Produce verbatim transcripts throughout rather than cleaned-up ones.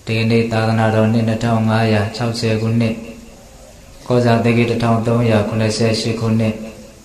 ဒီနေ့သာသနာတော်နှစ်နှစ်ထောင်ငါးရာခြောက်ဆယ်ခုနှစ်ကောဇာတိကိတစ်ထောင်သုံးရာခုနှစ်ဆယ်ရှစ်ခုနှစ်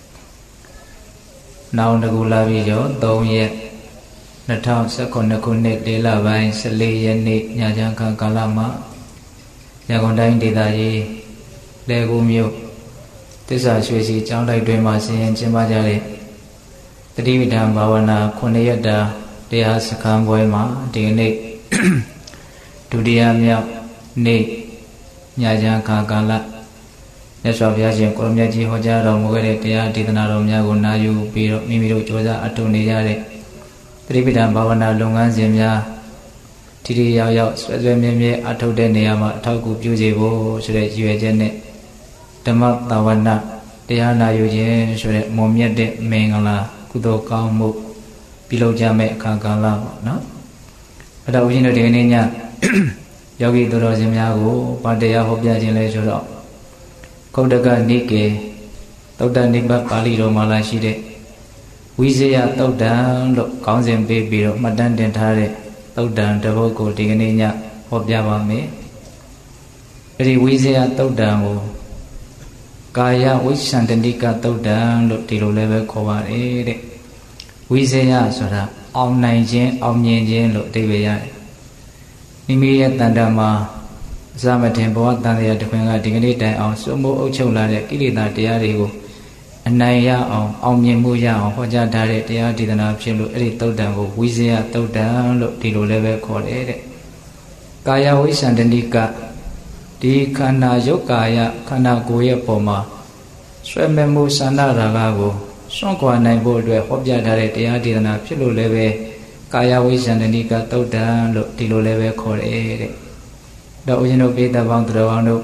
နောင်တကူလာပြီးရောသုံးရက်နှစ်ထောင်ဆယ်ခုနှစ်ခုနှစ်လေးလပိုင်းဆယ်လေးရက်နေ့ညချမ်းခါကာလမှာရန်ကုန်တိုင်းဒေသကြီးလေကူမြို့သစ္စာရွှေစီကျောင်းတိုက်တွင်မှာဆင်ရင်ကျင်းပကြတဲ့တတိပဋ္ဌာန်ဘာဝနာခုနှစ်ရက်တာတရားစခန်းပွဲမှာဒီနေ့ဒုတိယမြောက်နေ့ညချမ်းခါကာလမြတ်စွာဘုရားရှင်ကိုရမြတ်ကြီးဟောကြားတော်မူခဲ့တဲ့တရားဒေသနာတော်များကိုနာယူပြီးတော့မိမိတို့ကြိုးစားအထောက်နေကြတဲ့တတိပဋ္ဌာန်ဘာဝနာလုပ်ငန်းစဉ်များထိထိရောက်ရောက်ဆွဲဆွဲမြဲမြဲအထောက်တဲ့နေရာမှာအထောက်အကူပြုစေဖို့ဆိုတဲ့ရည်ရွယ်ချက်နဲ့ဓမ္မသာဝနာတရားနာယူခြင်းဆိုတဲ့မွန်မြတ်တဲ့မင်္ဂလာကုသိုလ်ကောင်းမှုပြုလုပ်ကြမယ့်အခါကာလပေါ့နော်အဲ့တော့ဦးဇင်းတို့ဒီနေ့ညယောဂီသူတော်စင်များကိုဗာတရားဟောပြခြင်းလဲဆိုတော့ကုဋ္ဌကနိကေသုတ္တနိဗ္ဗာန်ပါဠိတော်မှာလာရှိတဲ့ဝိဇယသုတ်တံလို့ခေါင်းစဉ်ပေးပြီးတော့မှတ်တမ်းတင်ထားတဲ့သုတ်တံတစ်ပုဒ်ကိုဒီကနေ့ညဟောပြပါမယ်အဲ့ဒီဝိဇယသုတ်တံကိုကာယဝိသန္တနိကသုတ်တံလို့ဒီလိုလည်းပဲခေါ်ပါတယ်တဲ့ဝိဇယဆိုတာအောင်နိုင်ခြင်းအောင်မြင်ခြင်းလို့အဓိပ္ပာယ်ရတယ်မိမိရဲ့တန်တမှာအစမထင်ဘဝတန်တရားတစ်ခွင်ကဒီကနေ့တိုင်အောင်စွမိုးအုပ်ချုပ်လာတဲ့ကိလေသာတရားတွေကိုအနိုင်ရအောင်အောင်မြင်မှုရအောင်ဟောကြားထားတဲ့တရားဒေသနာဖြစ်လို့အဲ့ဒီသုတ်တံကိုဝိဇယသုတ်တံလို့ဒီလိုလည်းပဲခေါ်တယ်တဲ့ကာယဝိသန္တနိကဒီခန္ဓာယုတ်ကာယခန္ဓာကိုယ်ရဲ့ပုံမှာဆွဲမဲ့မှုဆန္ဒရာဂကိုစွန့်ခွာနိုင်ဖို့အတွက်ဟောပြထားတဲ့တရားဒေသနာဖြစ်လို့လည်းပဲကာယဝိသန္တနိကသုတ်တံလို့ဒီလိုလည်းပဲခေါ်တယ်တဲ့တော့ဦးဇင်းတို့ပိဋကပေါင်းတော်အောင်တို့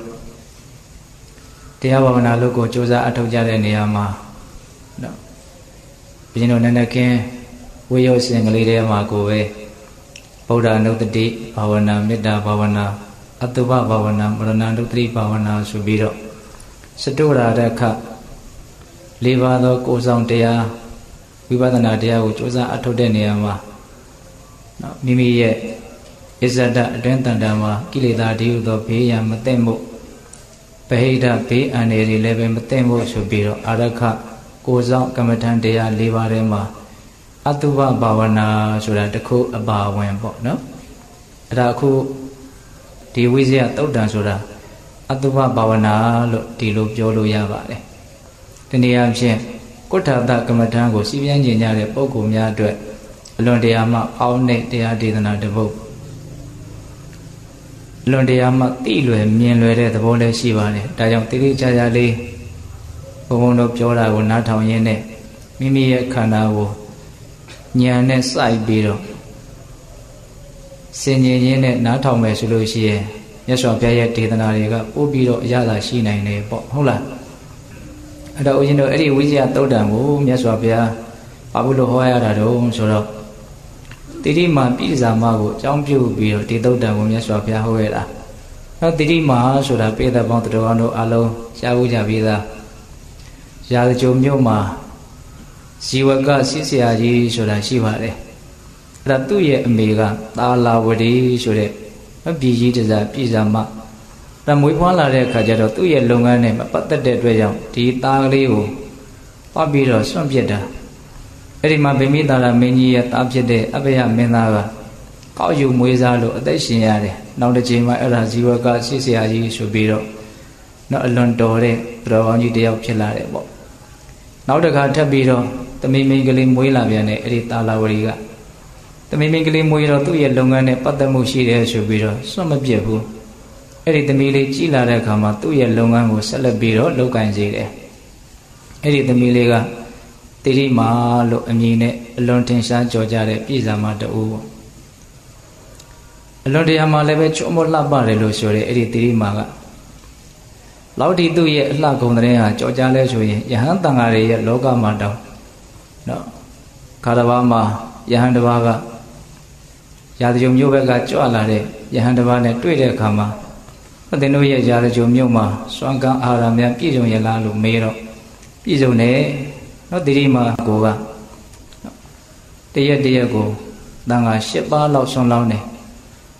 တရားဘာဝနာလုပ်ကိုကြိုးစားအထောက်ကြတဲ့နေရာမှာနော်ဦးဇင်းတို့နည်းနည်းကင်းဝိယုတ်စဉ်ကလေးထဲမှာကိုပဲဗုဒ္ဓအနုတ္တိဘာဝနာမေတ္တာဘာဝနာအတုပဘာဝနာမရဏနုတ္တိဘာဝနာဆိုပြီးတော့စတုရာဒခလေးပါးသောကိုယ်ဆောင်တရားဝိပဿနာတရားကိုကြိုးစားအထောက်တဲ့နေရာမှာနော်မိမိရဲ့ဣဇဒအတွင်းတန်တံမှာကိလေသာတည်းဟူသောဘေးရန်မသိမ့်မှုပဟိတဘေးအန္တရာယ်တွေလည်းပဲမသိမ့်မှုဆိုပြီးတော့အာရခကိုယ်ဆောင်ကမ္မထံတရား၄ပါးထဲမှာအတုပဘာဝနာဆိုတာတစ်ခုအပါဝင်ပေါ့နော်အဲ့ဒါအခုဒီဝိဇယသုတ်တံဆိုတာအတုပဘာဝနာလို့ဒီလိုပြောလို့ရပါတယ်ဒီနေရာဖြင့်ကုဋ္ဌာတကမ္မထံကိုစီးပြင်းကျင်ကြတဲ့ပုဂ္ဂိုလ်များအတွက်အလွန်တရာမှအောင်းတဲ့တရားဒေသနာတစ်ပုဒ်လွန်တရားမှသိလွယ်မြင်လွယ်တဲ့သဘောလည်းရှိပါတယ်ဒါကြောင့်တိတိကျကျလေးဘုံဘုံတို့ပြောတာကိုနားထောင်ရင်းနဲ့မိမိရဲ့ခန္ဓာကိုဉာဏ်နဲ့စိုက်ပြီးတော့စင်ញင်ရင်းနဲ့နားထောင်မယ်ဆိုလို့ရှိရင်မြတ်စွာဘုရားရဲ့ဒေသနာတွေကပို့ပြီးတော့အရသာရှိနိုင်တယ်ပေါ့ဟုတ်လားအဲ့တော့ဦးဇင်းတို့အဲ့ဒီဝိဇ္ဇာသုတ်တံကိုမြတ်စွာဘုရားဘာလို့ဟောရတာတော့ဆိုတော့တိတိမာပိဇာမကိုအကြောင်းပြုပြီးတော့ဒီသုတ်တံကိုမြတ်စွာဘုရားဟောရတာ။နောက်တိတိမာဆိုတာပေသက်ပေါင်းတော်တော်တို့အလုံးရှားဖို့ကြပြီးသား။ရာဇကြုံမြို့မှာဇီဝကစစ်ဆရာကြီးဆိုတာရှိပါတယ်။အဲ့ဒါသူ့ရဲ့အမေကသာလာဝတီဆိုတဲ့ပြည်ကြီးတစားပိဇာမ။ဒါမွေးဖွားလာတဲ့အခါကျတော့သူ့ရဲ့လုပ်ငန်းနဲ့မပတ်သက်တဲ့အတွက်ကြောင့်ဒီသားကလေးကိုပတ်ပြီးတော့စွန့်ပစ်တာ။အဲ့ဒီမှာဗိမိသာရမင်းကြီးရဲ့သားဖြစ်တဲ့အဘယမင်းသားကကောက်ယူမွေးစားလို့အသက်ရှင်ရတယ်။နောက်တစ်ချိန်မှာအဲ့ဒါဇီဝကရှိဆရာကြီးဆိုပြီးတော့နောက်အလွန်တော်တဲ့တော်ကောင်းကြီးတယောက်ဖြစ်လာတယ်ပေါ့။နောက်တစ်ခါထပ်ပြီးတော့သမီးမင်းကလေးမွေးလာပြန်တယ်အဲ့ဒီသာလာဝရီကသမီးမင်းကလေးမွေးတော့သူ့ရဲ့လုပ်ငန်းနဲ့ပတ်သက်မှုရှိတယ်ဆိုပြီးတော့စွန့်မပြစ်ဘူး။အဲ့ဒီသမီးလေးကြီးလာတဲ့အခါမှာသူ့ရဲ့လုပ်ငန်းကိုဆက်လက်ပြီးတော့လုပ်ကိုင်စေတယ်။အဲ့ဒီသမီးလေးကတိရိမာလို့အမည်နဲ့အလွန်ထင်ရှားကြော်ကြတဲ့ပြည်စာမတူအလွန်တရားမှာလည်းပဲချုံမလှပတယ်လို့ဆိုရဲအဲ့ဒီတိရိမာကလောက်ဒီသူ့ရဲ့အလှကုန်တဲ့ဟာကြော်ကြလဲဆိုရင်ယဟန်တန်ဃာတွေရဲ့လောကမှာတောင်းနော်ခါတစ်ပါးမှာယဟန်တစ်ပါးကရာဇဂျုံမျိုးဘက်ကကြွလာတဲ့ယဟန်တစ်ပါးနဲ့တွေ့တဲ့အခါမှာဘုသင်တို့ရဲ့ရာဇဂျုံမျိုးမှာစွမ်းကံအာရများပြည့်စုံရလားလို့မေးတော့ပြည့်စုံတယ်နော်တိရိမာကိုကတရက်တရက်ကိုတန်ခါ၈ပါးလောက်ဆွန်လောင်းတယ်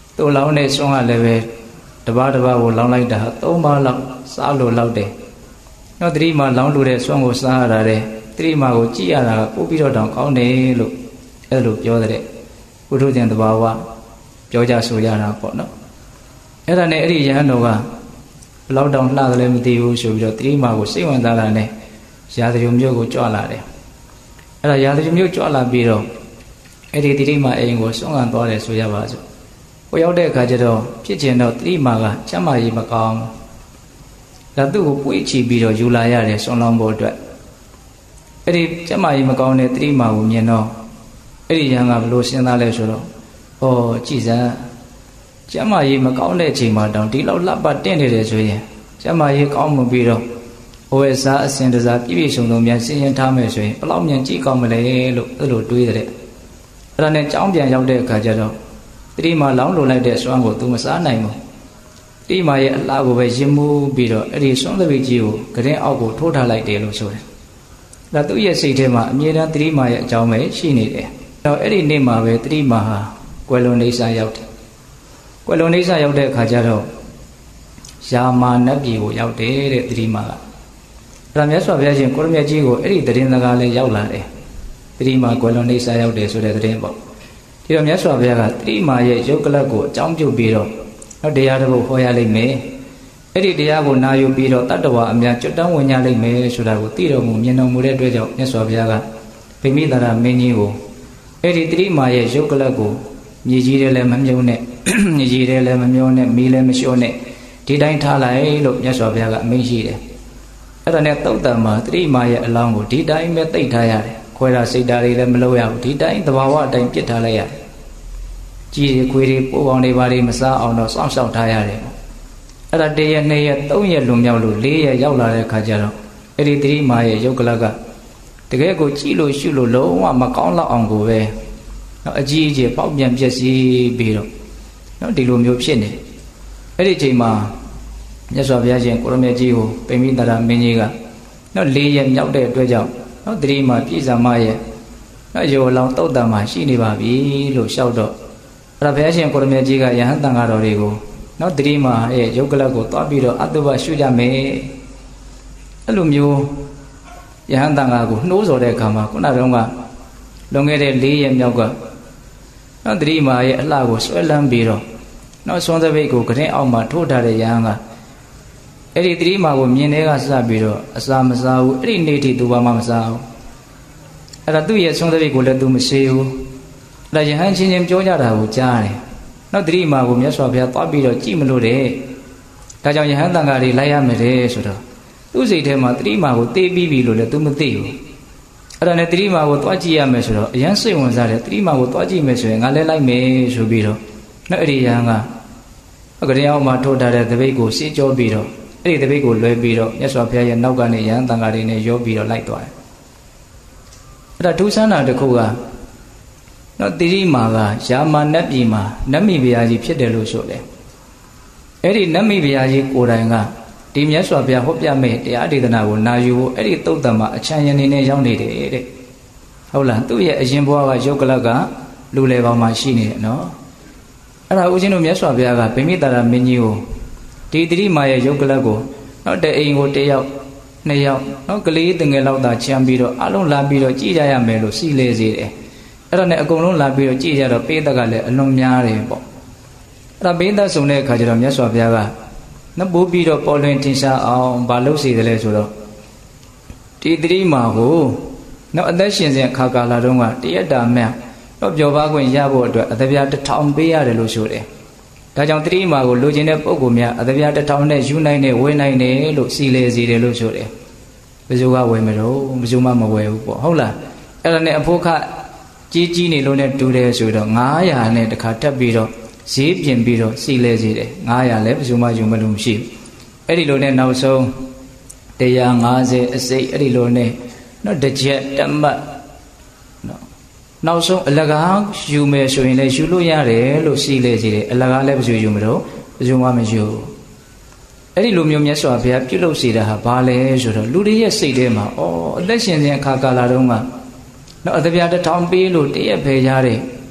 သူ့လောင်းတဲ့စွန်းကလည်းပဲတပါးတပါးကိုလောင်းလိုက်တာသုံးပါးလောက်စားလို့လောက်တယ်နော်တတိမာလောင်းလို့တဲ့စွန်းကိုစားရတာတဲ့တတိမာကိုကြည့်ရတာကပို့ပြီးတော့တောင်ကောင်းတယ်လို့အဲ့လိုပြောတဲ့ပုထုဇဉ်တဘာဝပြောကြဆိုရတာပေါ့နော်အဲ့ဒါနဲ့အဲ့ဒီယဟန်တော်ကဘလောက်တောင်လှတယ်လည်းမသိဘူးဆိုပြီးတော့တတိမာကိုစိတ်ဝင်စားတာနဲ့ရာဇဂုံမြို့ကိုကြွလာတယ်အဲ့ဒါရာဇဂုံမြို့ကြွလာပြီးတော့အဲ့ဒီတတိမာအိမ်ကိုစွန့်ခံသွားတယ်ဆိုရပါစို့ဟိုရောက်တဲ့အခါကျတော့ဖြစ်ကျင်တော့တတိမာကကျမ်းမာရေးမကောင်းဒါသူ့ကိုပွေ့ချီပြီးတော့ယူလာရတယ်စွန့်လောင်းဖို့အတွက်အဲ့ဒီကျမ်းမာရေးမကောင်းတဲ့တတိမာကိုမြင်တော့အဲ့ဒီယဟန်ကဘလို့စဉ်းစားလဲဆိုတော့ဩကြည်စမ်းကျမ်းမာရေးမကောင်းတဲ့အချိန်မှာတောင်ဒီလောက်လှပတင့်နေတယ်ဆိုရင်ကျမ်းမာရေးကောင်းမှုပြီးတော့ဟိုအစားအစဉ်တစားပြည့်ပြည့်စုံစုံမြန်စဉ်းရင်ထားမယ်ဆိုရင်ဘလောက်မြန်ကြည့်ကောင်းမလဲလို့အဲ့လိုတွေးတဲ့အဲ့ဒါနဲ့ကြောင်းပြန်ရောက်တဲ့အခါကျတော့တတိမာလောင်းလိုလိုက်တဲ့စွမ်းကိုသူမစားနိုင်ဘူးတတိမာရဲ့အလှကိုပဲရင်မှုပြီးတော့အဲ့ဒီစွမ်းသပိတ်ကြီးကိုကရင်အောက်ကိုထိုးထားလိုက်တယ်လို့ဆိုတယ်ဒါသူ့ရဲ့စိတ်ထဲမှာအမြဲတမ်းတတိမာရဲ့အကြောင်းပဲရှိနေတယ်တော့အဲ့ဒီနေ့မှာပဲတတိမာဟာကွယ်လွန်နေစာရောက်တယ်ကွယ်လွန်နေစာရောက်တဲ့အခါကျတော့ယာမာနတ်ပြည်ကိုရောက်တယ်တဲ့တတိမာကအဲ့ဒါမြတ်စွာဘုရားရှင်ကိုရမြတ်ကြီးကိုအဲ့ဒီတရင်စကားလေးရောက်လာတယ်တတိမာကွယ်လွန်နေစာရောက်တယ်ဆိုတဲ့တရင်ပေါ့ဒီတော့မြတ်စွာဘုရားကတတိမာရဲ့ရုပ်ကလပ်ကိုအကြောင်းပြုပြီးတော့နောက်တရားတစ်ပုဒ်ဟောရလိမ့်မယ်အဲ့ဒီတရားကိုနာယူပြီးတော့တတ္တဝါအများကျွတ်တန်းဝင်ကြလိမ့်မယ်ဆိုတာကိုသိတော်မူမြင်တော်မူတဲ့အတွက်ကြောင့်မြတ်စွာဘုရားကဗိမိသာရမင်းကြီးကိုအဲ့ဒီတတိမာရဲ့ရုပ်ကလပ်ကိုမြေကြီးထဲလည်းမမြုံနဲ့မြေကြီးထဲလည်းမမြုံနဲ့မီးလည်းမလျှော့နဲ့ဒီတိုင်းထားလိုက်လို့မြတ်စွာဘုရားကအမိန့်ရှိတယ်အဲ့ဒါနဲ့သုတ်တံမှာတတိမာရဲ့အလောင်းကိုဒီတိုင်းပဲသိပ်ထားရတယ်ခွဲတာစိတ်ဓာတ်တွေလည်းမလုပ်ရဘူးဒီတိုင်းသဘာဝအတိုင်းပြစ်ထားလိုက်ရတယ်ကြီးတွေခွေးတွေပိုးပေါင်းတွေဘာတွေမစားအောင်တော့စောင့်ရှောက်ထားရတယ်အဲ့ဒါတရက်နှစ်ရက်သုံးရက်လွန်မြောက်လို့လေးရက်ရောက်လာတဲ့ခါကျတော့အဲ့ဒီတတိမာရဲ့ရုပ်ကလပ်ကတကယ်ကိုကြည့်လို့ရှုလို့လုံးဝမကောင်းတော့အောင်ကိုပဲနော်အကြီးအကျယ်ပေါက်ပြန်ပြည့်စည်ပြီးတော့နော်ဒီလိုမျိုးဖြစ်နေအဲ့ဒီအချိန်မှာမြတ်စွာဘုရားရှင်ကိုရမေကြီးကိုပိမိတရာမင်းကြီးကနော်လေးရက်မြောက်တဲ့အတွက်ကြောင့်နော်တတိမာပြည့်စုံမရဲ့နော်ရောလောင်တုတ်တံမှာရှိနေပါပြီလို့လျှောက်တော့အဲ့ဒါဘုရားရှင်ကိုရမေကြီးကယဟန်တန်ဃာတော်တွေကိုနော်တတိမာရဲ့ရုပ်ကလပ်ကိုတွားပြီးတော့အတုပရှုကြမယ်အဲ့လိုမျိုးယဟန်တန်ဃာကိုနှိုးဆော်တဲ့အခါမှာခုနတုန်းကလွန်ခဲ့တဲ့လေးရက်မြောက်ကနော်တတိမာရဲ့အလှကိုဆွဲလန်းပြီးတော့နော်စွန်းသပိတ်ကိုကရင်အောက်မှာထိုးထားတဲ့ယဟန်ကအဲ့ဒီတတိမာကိုမြင်တဲ့ကစပြီးတော့အစာမစားဘူးအဲ့ဒီနေ့ထိသူဘာမှမစားဘူးအဲ့ဒါသူ့ရဲ့စွန်းသပိတ်ကိုလည်းသူမရှိဘူးအဲ့ဒါယဟန်ချင်းချင်းပြောကြတာကိုကြားတယ်နော်တတိမာကိုမြတ်စွာဘုရားသွားပြီးတော့ကြည့်မလို့တဲ့ဒါကြောင့်ယဟန်တန်ဃာတွေလိုက်ရမယ်တဲ့ဆိုတော့သူ့စိတ်ထဲမှာတတိမာကိုသိပြီးပြီလို့လည်းသူမသိဘူးအဲ့ဒါနဲ့တတိမာကိုသွားကြည့်ရမယ်ဆိုတော့အရန်စိတ်ဝင်စားတယ်တတိမာကိုသွားကြည့်မယ်ဆိုရင်ငါလည်းလိုက်မယ်ဆိုပြီးတော့နော်အဲ့ဒီယဟန်ကကရင်အောက်မှာထိုးထားတဲ့တပိတ်ကိုစီးကြောပြီးတော့အဲ့ဒီတပိတ်ကိုလွဲပြီးတော့မြတ်စွာဘုရားရဲ့နောက်ကနေယဟန်တန်ဃာတွေနဲ့ရောပြီးတော့လိုက်သွားတယ်အဲ့ဒါထူးဆန်းတာတစ်ခုကနော်တိရိမာကယာမာနတ်ပြည်မှာနတ်မိဘုရားကြီးဖြစ်တယ်လို့ဆိုတယ်အဲ့ဒီနတ်မိဘုရားကြီးကိုယ်တိုင်ကဒီမြတ်စွာဘုရားဟောပြမဲ့တရားဒေသနာကိုနာယူဖို့အဲ့ဒီတုတ်တံမှာအချမ်းရနေနဲ့ရောက်နေတယ်တဲ့ဟုတ်လားသူ့ရဲ့အရင်ဘဝကရုပ်ကလပ်ကလူလေပေါင်းမှာရှိနေတယ်နော်အဲ့ဒါဦးဇင်းတို့မြတ်စွာဘုရားကဗိမိတာရမင်းကြီးကိုဒီတိရိမာရဲ့ရုပ်ကလပ်ကိုနော်တအိမ်ကိုတယောက်နှစ်ယောက်နော်ကလေးတငယ်လောက်သာချမ်းပြီးတော့အလုံးလာပြီးတော့ကြည်ကြရမယ်လို့စီလေစေတယ်အဲ့ဒါနဲ့အကုန်လုံးလာပြီးတော့ကြည်ကြတော့ပေးသက်ကလည်းအလွန်များတယ်ပေါ့အဲ့ဒါပေးသက်ဆုံတဲ့အခါကျတော့မြတ်စွာဘုရားကနပိုးပြီးတော့ပေါ်လွင်ထင်ရှားအောင်ဘာလို့စီတယ်လဲဆိုတော့ဒီတိရိမာကိုနော်အသက်ရှင်စဉ်အခါကာလတုန်းကတရက်တာမြတ်တော့ပျော်ပါခွင့်ရဖို့အတွက်အသပြားတစ်ထောင်ပေးရတယ်လို့ဆိုတယ်ဒါကြောင့်တိရိမာကိုလိုချင်တဲ့ပုဂ္ဂိုလ်များအသပြားတစ်ထောင်နဲ့ယူနိုင်နဲ့ဝယ်နိုင်တယ်လို့စီလေစီတယ်လို့ဆိုတယ်ဘယ်သူကဝယ်မလို့ဘယ်သူမှမဝယ်ဘူးပေါ့ဟုတ်လားအဲ့ဒါနဲ့အဖို့ခကြီးကြီးနေလို့နဲ့တူတယ်ဆိုတော့ငါးရာနဲ့တခါတက်ပြီးတော့ဈေးပြင်ပြီးတော့စီလဲစီတယ်ငါးရာလည်းဘယ်သူမှယူမလို့မရှိဘူးအဲ့ဒီလိုနဲ့နောက်ဆုံးတစ်ရာငါးဆယ်အစိတ်အဲ့ဒီလိုနဲ့နော်တစ်ချက်တမတ်နော်နောက်ဆုံးအလကားယူမယ်ဆိုရင်လည်းယူလို့ရတယ်လို့စီလဲစီတယ်အလကားလည်းဘယ်သူယူမလို့ဘယ်သူမှမယူအဲ့ဒီလိုမျိုးမြတ်စွာဘုရားပြုလုပ်စေတာဟာဘာလဲဆိုတော့လူတွေရဲ့စိတ်ထဲမှာဩအသက်ရှင်စဉ်အခါကာလတုန်းကနော်အသပြားတစ်ထောင်ပေးလို့တရက်ဖယ်ရတဲ့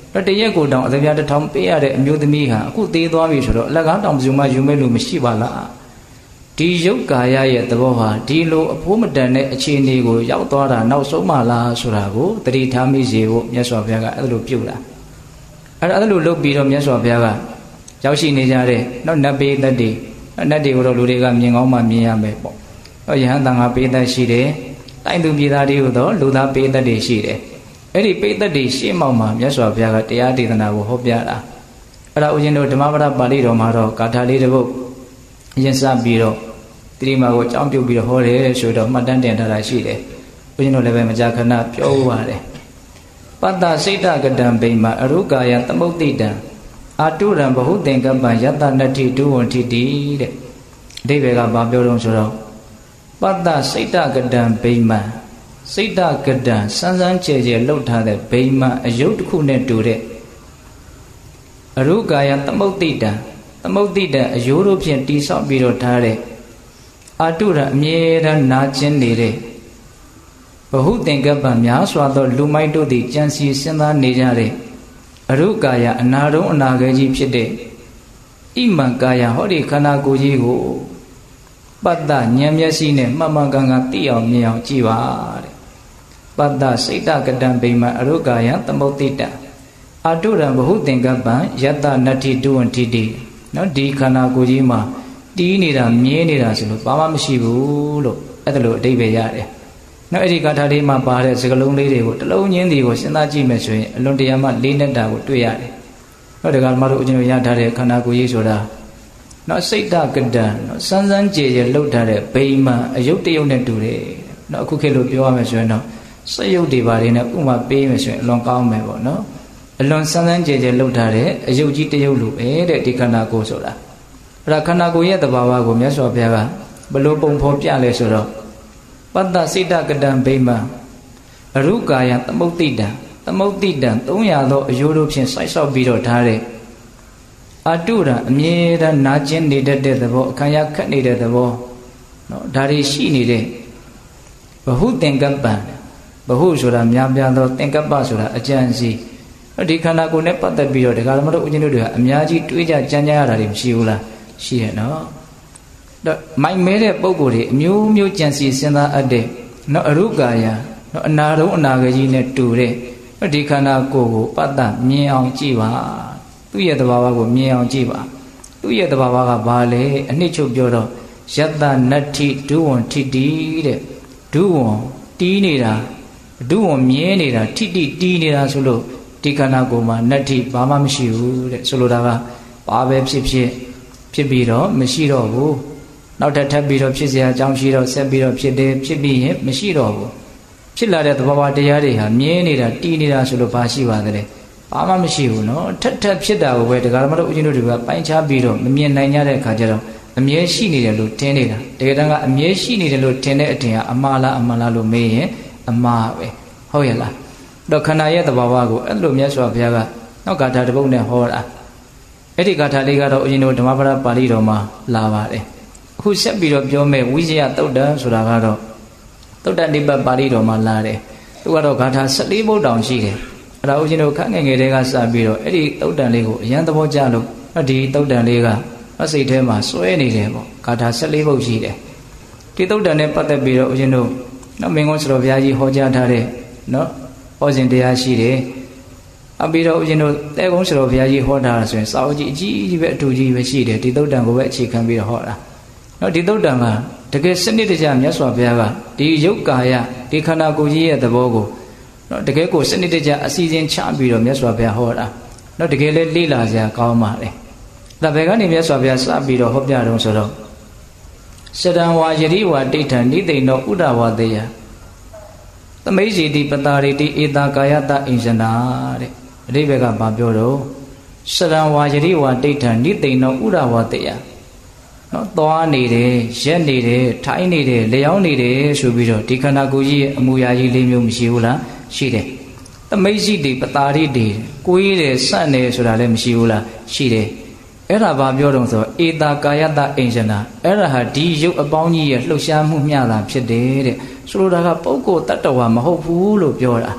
တော့တရက်ကိုတောင်အသပြားတစ်ထောင်ပေးရတဲ့အမျိုးသမီးဟာအခုသေးသွားပြီဆိုတော့အလကားတောင်ဘယ်သူမှယူမဲ့လို့မရှိပါလားဒီရုပ်ကာယရဲ့သဘောဟာဒီလိုအဖိုးမတန်တဲ့အခြေအနေကိုရောက်သွားတာနောက်ဆုံးမှလားဆိုတာကိုသတိထားမိစေဖို့မြတ်စွာဘုရားကအဲ့လိုပြုတာအဲ့အဲ့လိုလုပ်ပြီးတော့မြတ်စွာဘုရားကရောက်ရှိနေကြတဲ့နော်နတ်ပေသက်တွေနတ်တွေကိုတော့လူတွေကမြင်ကောင်းမှမြင်ရမယ်ပေါ့တော့ယဟန်တန်ခါပေသက်ရှိတယ်တိုင်းသူပြည်သားတွေကိုတော့လူသားပေသက်တွေရှိတယ်အဲ့ဒီပေသက်တွေရှေ့မောက်မှာမြတ်စွာဘုရားကတရားဒေသနာကိုဟောပြတာအဲ့ဒါဦးဇင်းတို့ဓမ္မပဒပါဠိတော်မှာတော့ဂါထာလေးတစ်ပုဒ်ရင်စပြီးတော့တိရိမာကိုအကြောင်းပြုပြီးတော့ဟောတယ်ဆိုတော့မှတ်တမ်းတင်ထားတာရှိတယ်ဦးဇင်းတို့လည်းပဲမကြာခဏပြောပါတယ်ပတ္တစိတ်တကတံဗိမာအရုကာယသမုဋ္ဌိတံအာတုရံဘဟုသင်္ကပ္ပံယတနတ္ထိဒုဝန္ထိတိတဲ့အဓိပ္ပာယ်ကဘာပြောတော့ဆိုတော့ပတ္တစိတ်တကတံဗိမာစိတ်တကတံစမ်းစမ်းကြဲကြဲလှုပ်ထားတဲ့ဗိမာအယုတ်တစ်ခုနဲ့တူတဲ့အရုကာယသမုဋ္ဌိတံသမုဋ္ဌိတံအယိုးတို့ဖြင့်တိဆောက်ပြီးတော့ထားတဲ့အာတုရံအမြဲတမ်းနာကျင်နေတဲ့ဘဟုသင်္ကပ္ပံများစွာသောလူမိုက်တို့သည်ကြံစီစဉ်းစားနေကြတဲ့အရုကာယအနာတုံးအနာခဲကြီးဖြစ်တဲ့ဣမံကာယဟောဒီခန္ဓာကိုယ်ကြီးကိုပတ္တဉာဏ်မျက်စိနဲ့မှန်မှန်ကန်ကန်သိအောင်မြင်အောင်ကြည့်ပါတဲ့ပတ္တစိတ်တကတံဗိမာအရုကာယသမုဋ္ဌိတံအာတုရံဘဟုသင်္ကပ္ပံယတနတ္ထိဒုဝန္ထိတိနော်ဒီခန္ဓာကိုယ်ကြီးမှာတီးနေတာမြဲနေတာဆိုလို့ဘာမှမရှိဘူးလို့အဲ့ဒါလိုအဓိပ္ပာယ်ရတယ်နောက်အဲ့ဒီဂါထာလေးမှာပါတဲ့စကားလုံးလေးတွေကိုတစ်လုံးချင်းစီကိုစဉ်းစားကြည့်မယ်ဆိုရင်အလွန်တရာမှလေးနက်တာကိုတွေ့ရတယ်နောက်ဒီကမှတို့အကျဉ်းတို့ရထားတဲ့ခန္ဓာကိုယ်ကြီးဆိုတာနော်စိတ်တကတံနော်စမ်းစမ်းကြည်ကြည်လှုပ်ထားတဲ့ဗိမာအယုတ်တယုတ်နဲ့တူတယ်နော်အခုခေတ်လိုပြောရမယ်ဆိုရင်တော့စက်ယုတ်တွေပါတယ်နဲ့ဥမာပေးမယ်ဆိုရင်အလွန်ကောင်းမယ်ပေါ့နော်အလွန်စမ်းစမ်းကြည်ကြည်လှုပ်ထားတဲ့အယုတ်ကြီးတယုတ်လိုပဲတဲ့ဒီခန္ဓာကိုယ်ဆိုတာအဲ့ဒါခန္ဓာကိုယ်ရဲ့သဘာဝကိုမြတ်စွာဘုရားကဘလို့ပုံဖော်ပြလဲဆိုတော့ပတ္တစိတ္တကတံဗိမာအရုကာယသမုဋ္ဌိတံသမုဋ္ဌိတံသုံးရာသောအယိုးတို့ဖြင့်စိုက်ဆောက်ပြီးတော့ထားတဲ့အာတုရံအမြဲတမ်းနာကျင်နေတတ်တဲ့သဘောအခါရခတ်နေတဲ့သဘောနော်ဒါတွေရှိနေတဲ့ဘဟုသင်္ကပ္ပံဘဟုဆိုတာများပြားသောသင်္ကပ္ပဆိုတာအကျဉ်းစီဒီခန္ဓာကိုယ်နဲ့ပတ်သက်ပြီးတော့ဒကာဓမ္မတို့ဦးဇင်းတို့တွေကအများကြီးတွေးကြကြမ်းကြရတာတွေမရှိဘူးလားရှိရနော်တော့မိုက်မဲတဲ့ပုံကိုယ်တွေအမျိုးမျိုးကြံစီစဉ်းစားအပ်တဲ့နော်အရုကာယနော်အနာတုံးအနာခဲကြီးနဲ့တူတဲ့ဒီခန္ဓာကိုယ်ကိုပတ္တမြင်အောင်ကြည့်ပါသူ့ရဲ့သဘာဝကိုမြင်အောင်ကြည့်ပါသူ့ရဲ့သဘာဝကဘာလဲအနှစ်ချုပ်ပြောတော့ယတနတ္ထိဒုဝန္ထိတိတဲ့ဒုဝံတီးနေတာဒုဝံမြဲနေတာထိတိတီးနေတာဆိုလို့ဒီခန္ဓာကိုယ်မှာနတ္ထိဘာမှမရှိဘူးတဲ့ဆိုလိုတာကဘာပဲဖြစ်ဖြစ်ဖြစ်ပြီးတော့မရှိတော့ဘူးနောက်ထပ်ထပ်ပြီးတော့ဖြစ်เสียအကြောင်းရှိတော့ဆက်ပြီးတော့ဖြစ်တယ်ဖြစ်ပြီးရင်မရှိတော့ဘူးဖြစ်လာတဲ့သဘာဝတရားတွေဟာမြဲနေတာတည်နေတာဆိုလို့ဘာရှိပါသလဲဘာမှမရှိဘူးเนาะထပ်ထပ်ဖြစ်တာကိုပဲတရားဓမ္မတို့ဦးဇင်းတို့တွေကပိုင်းခြားပြီးတော့မမြင်နိုင်ကြတဲ့အခါကျတော့အမြဲရှိနေတယ်လို့ထင်နေတာတကယ်တမ်းကအမြဲရှိနေတယ်လို့ထင်တဲ့အထင်ကအမှားလားအမှန်လားလို့မေးရင်အမှားပဲဟုတ်ရဲ့လားတော့ခန္ဓာရဲ့သဘာဝကိုအဲ့လိုမြတ်စွာဘုရားကနောက်ဂါထာတစ်ပုဒ်နဲ့ဟောတာအဲ့ဒီဂါထာလေးကတော့ဦးဇင်းတို့ဓမ္မပဒပါဠိတော်မှာလာပါတယ်အခုဆက်ပြီးတော့ပြောမယ်ဝိဇယသုတ်တံဆိုတာကတော့သုတ်တနိဗ္ဗာန်ပါဠိတော်မှာလာတယ်သူကတော့ဂါထာ၁၄ပုဒ်တောင်ရှိတယ်အဲ့ဒါဦးဇင်းတို့ခန့်ငယ်ငယ်တွေကစပြီးတော့အဲ့ဒီသုတ်တံလေးကိုအရန်သဘောကျလို့ဒီသုတ်တံလေးကအစိတ်ထဲမှာစွဲနေတယ်ပေါ့ဂါထာ၁၄ပုဒ်ရှိတယ်ဒီသုတ်တံနဲ့ပတ်သက်ပြီးတော့ဦးဇင်းတို့နော်မင်းကုန်းစတော်ဘုရားကြီးဟောကြားထားတဲ့နော်ဟောစဉ်တရားရှိတယ်အပြီးတော့ဦးဇင်းတို့တဲကုန်းစတော်ဘုရားကြီးဟောတာဆိုရင်စာအုပ်ကြီးအကြီးကြီးပဲအထူကြီးပဲရှိတယ်ဒီသုတ်တံကိုပဲအခြေခံပြီးတော့ဟောတာနော်ဒီသုတ်တံကတကယ်စနစ်တကျမြတ်စွာဘုရားကဒီယုတ်ကာယဒီခန္ဓာကိုယ်ကြီးရဲ့သဘောကိုနော်တကယ်ကိုစနစ်တကျအစီအစဉ်ချပြီးတော့မြတ်စွာဘုရားဟောတာနော်တကယ်လေလေ့လာစရာကောင်းပါလေဒါဘယ်ကနေမြတ်စွာဘုရားစပြီးတော့ဟောပြတော့ဆိုတော့စရံဝါယတိဝါတိဋ္ဌံနိသိဏောဥဒ္ဒဝသေယသမိတ်စီတိပတာရိတိဧတာကာယတအိဉ္စနာတဲ့အဓိပ္ပာယ်ကဘာပြောတော့စရံဝါယတိဝါတိဋ္ဌံနိသိဏောဥဒ္ဒဝသေယနော်သွားနေတယ်ရက်နေတယ်ထိုင်းနေတယ်လျောင်းနေတယ်ဆိုပြီးတော့ဒီခန္ဓာကိုယ်ကြီးရဲ့အမူအရာကြီးလေးမျိုးမရှိဘူးလားရှိတယ်သမိတ်စီတိပတာရိတိကိုယ်ရည်စန့်နေဆိုတာလည်းမရှိဘူးလားရှိတယ်အဲ့ဒါဘာပြောတော့ဆိုဧတာကာယတအိဉ္စနာအဲ့ဒါဟာဒီရုပ်အပေါင်းကြီးရဲ့လှုပ်ရှားမှုမျှတာဖြစ်တယ်တဲ့ဆိုလိုတာကပုဂ္ဂိုလ်တ attva မဟုတ်ဘူးလို့ပြောတာ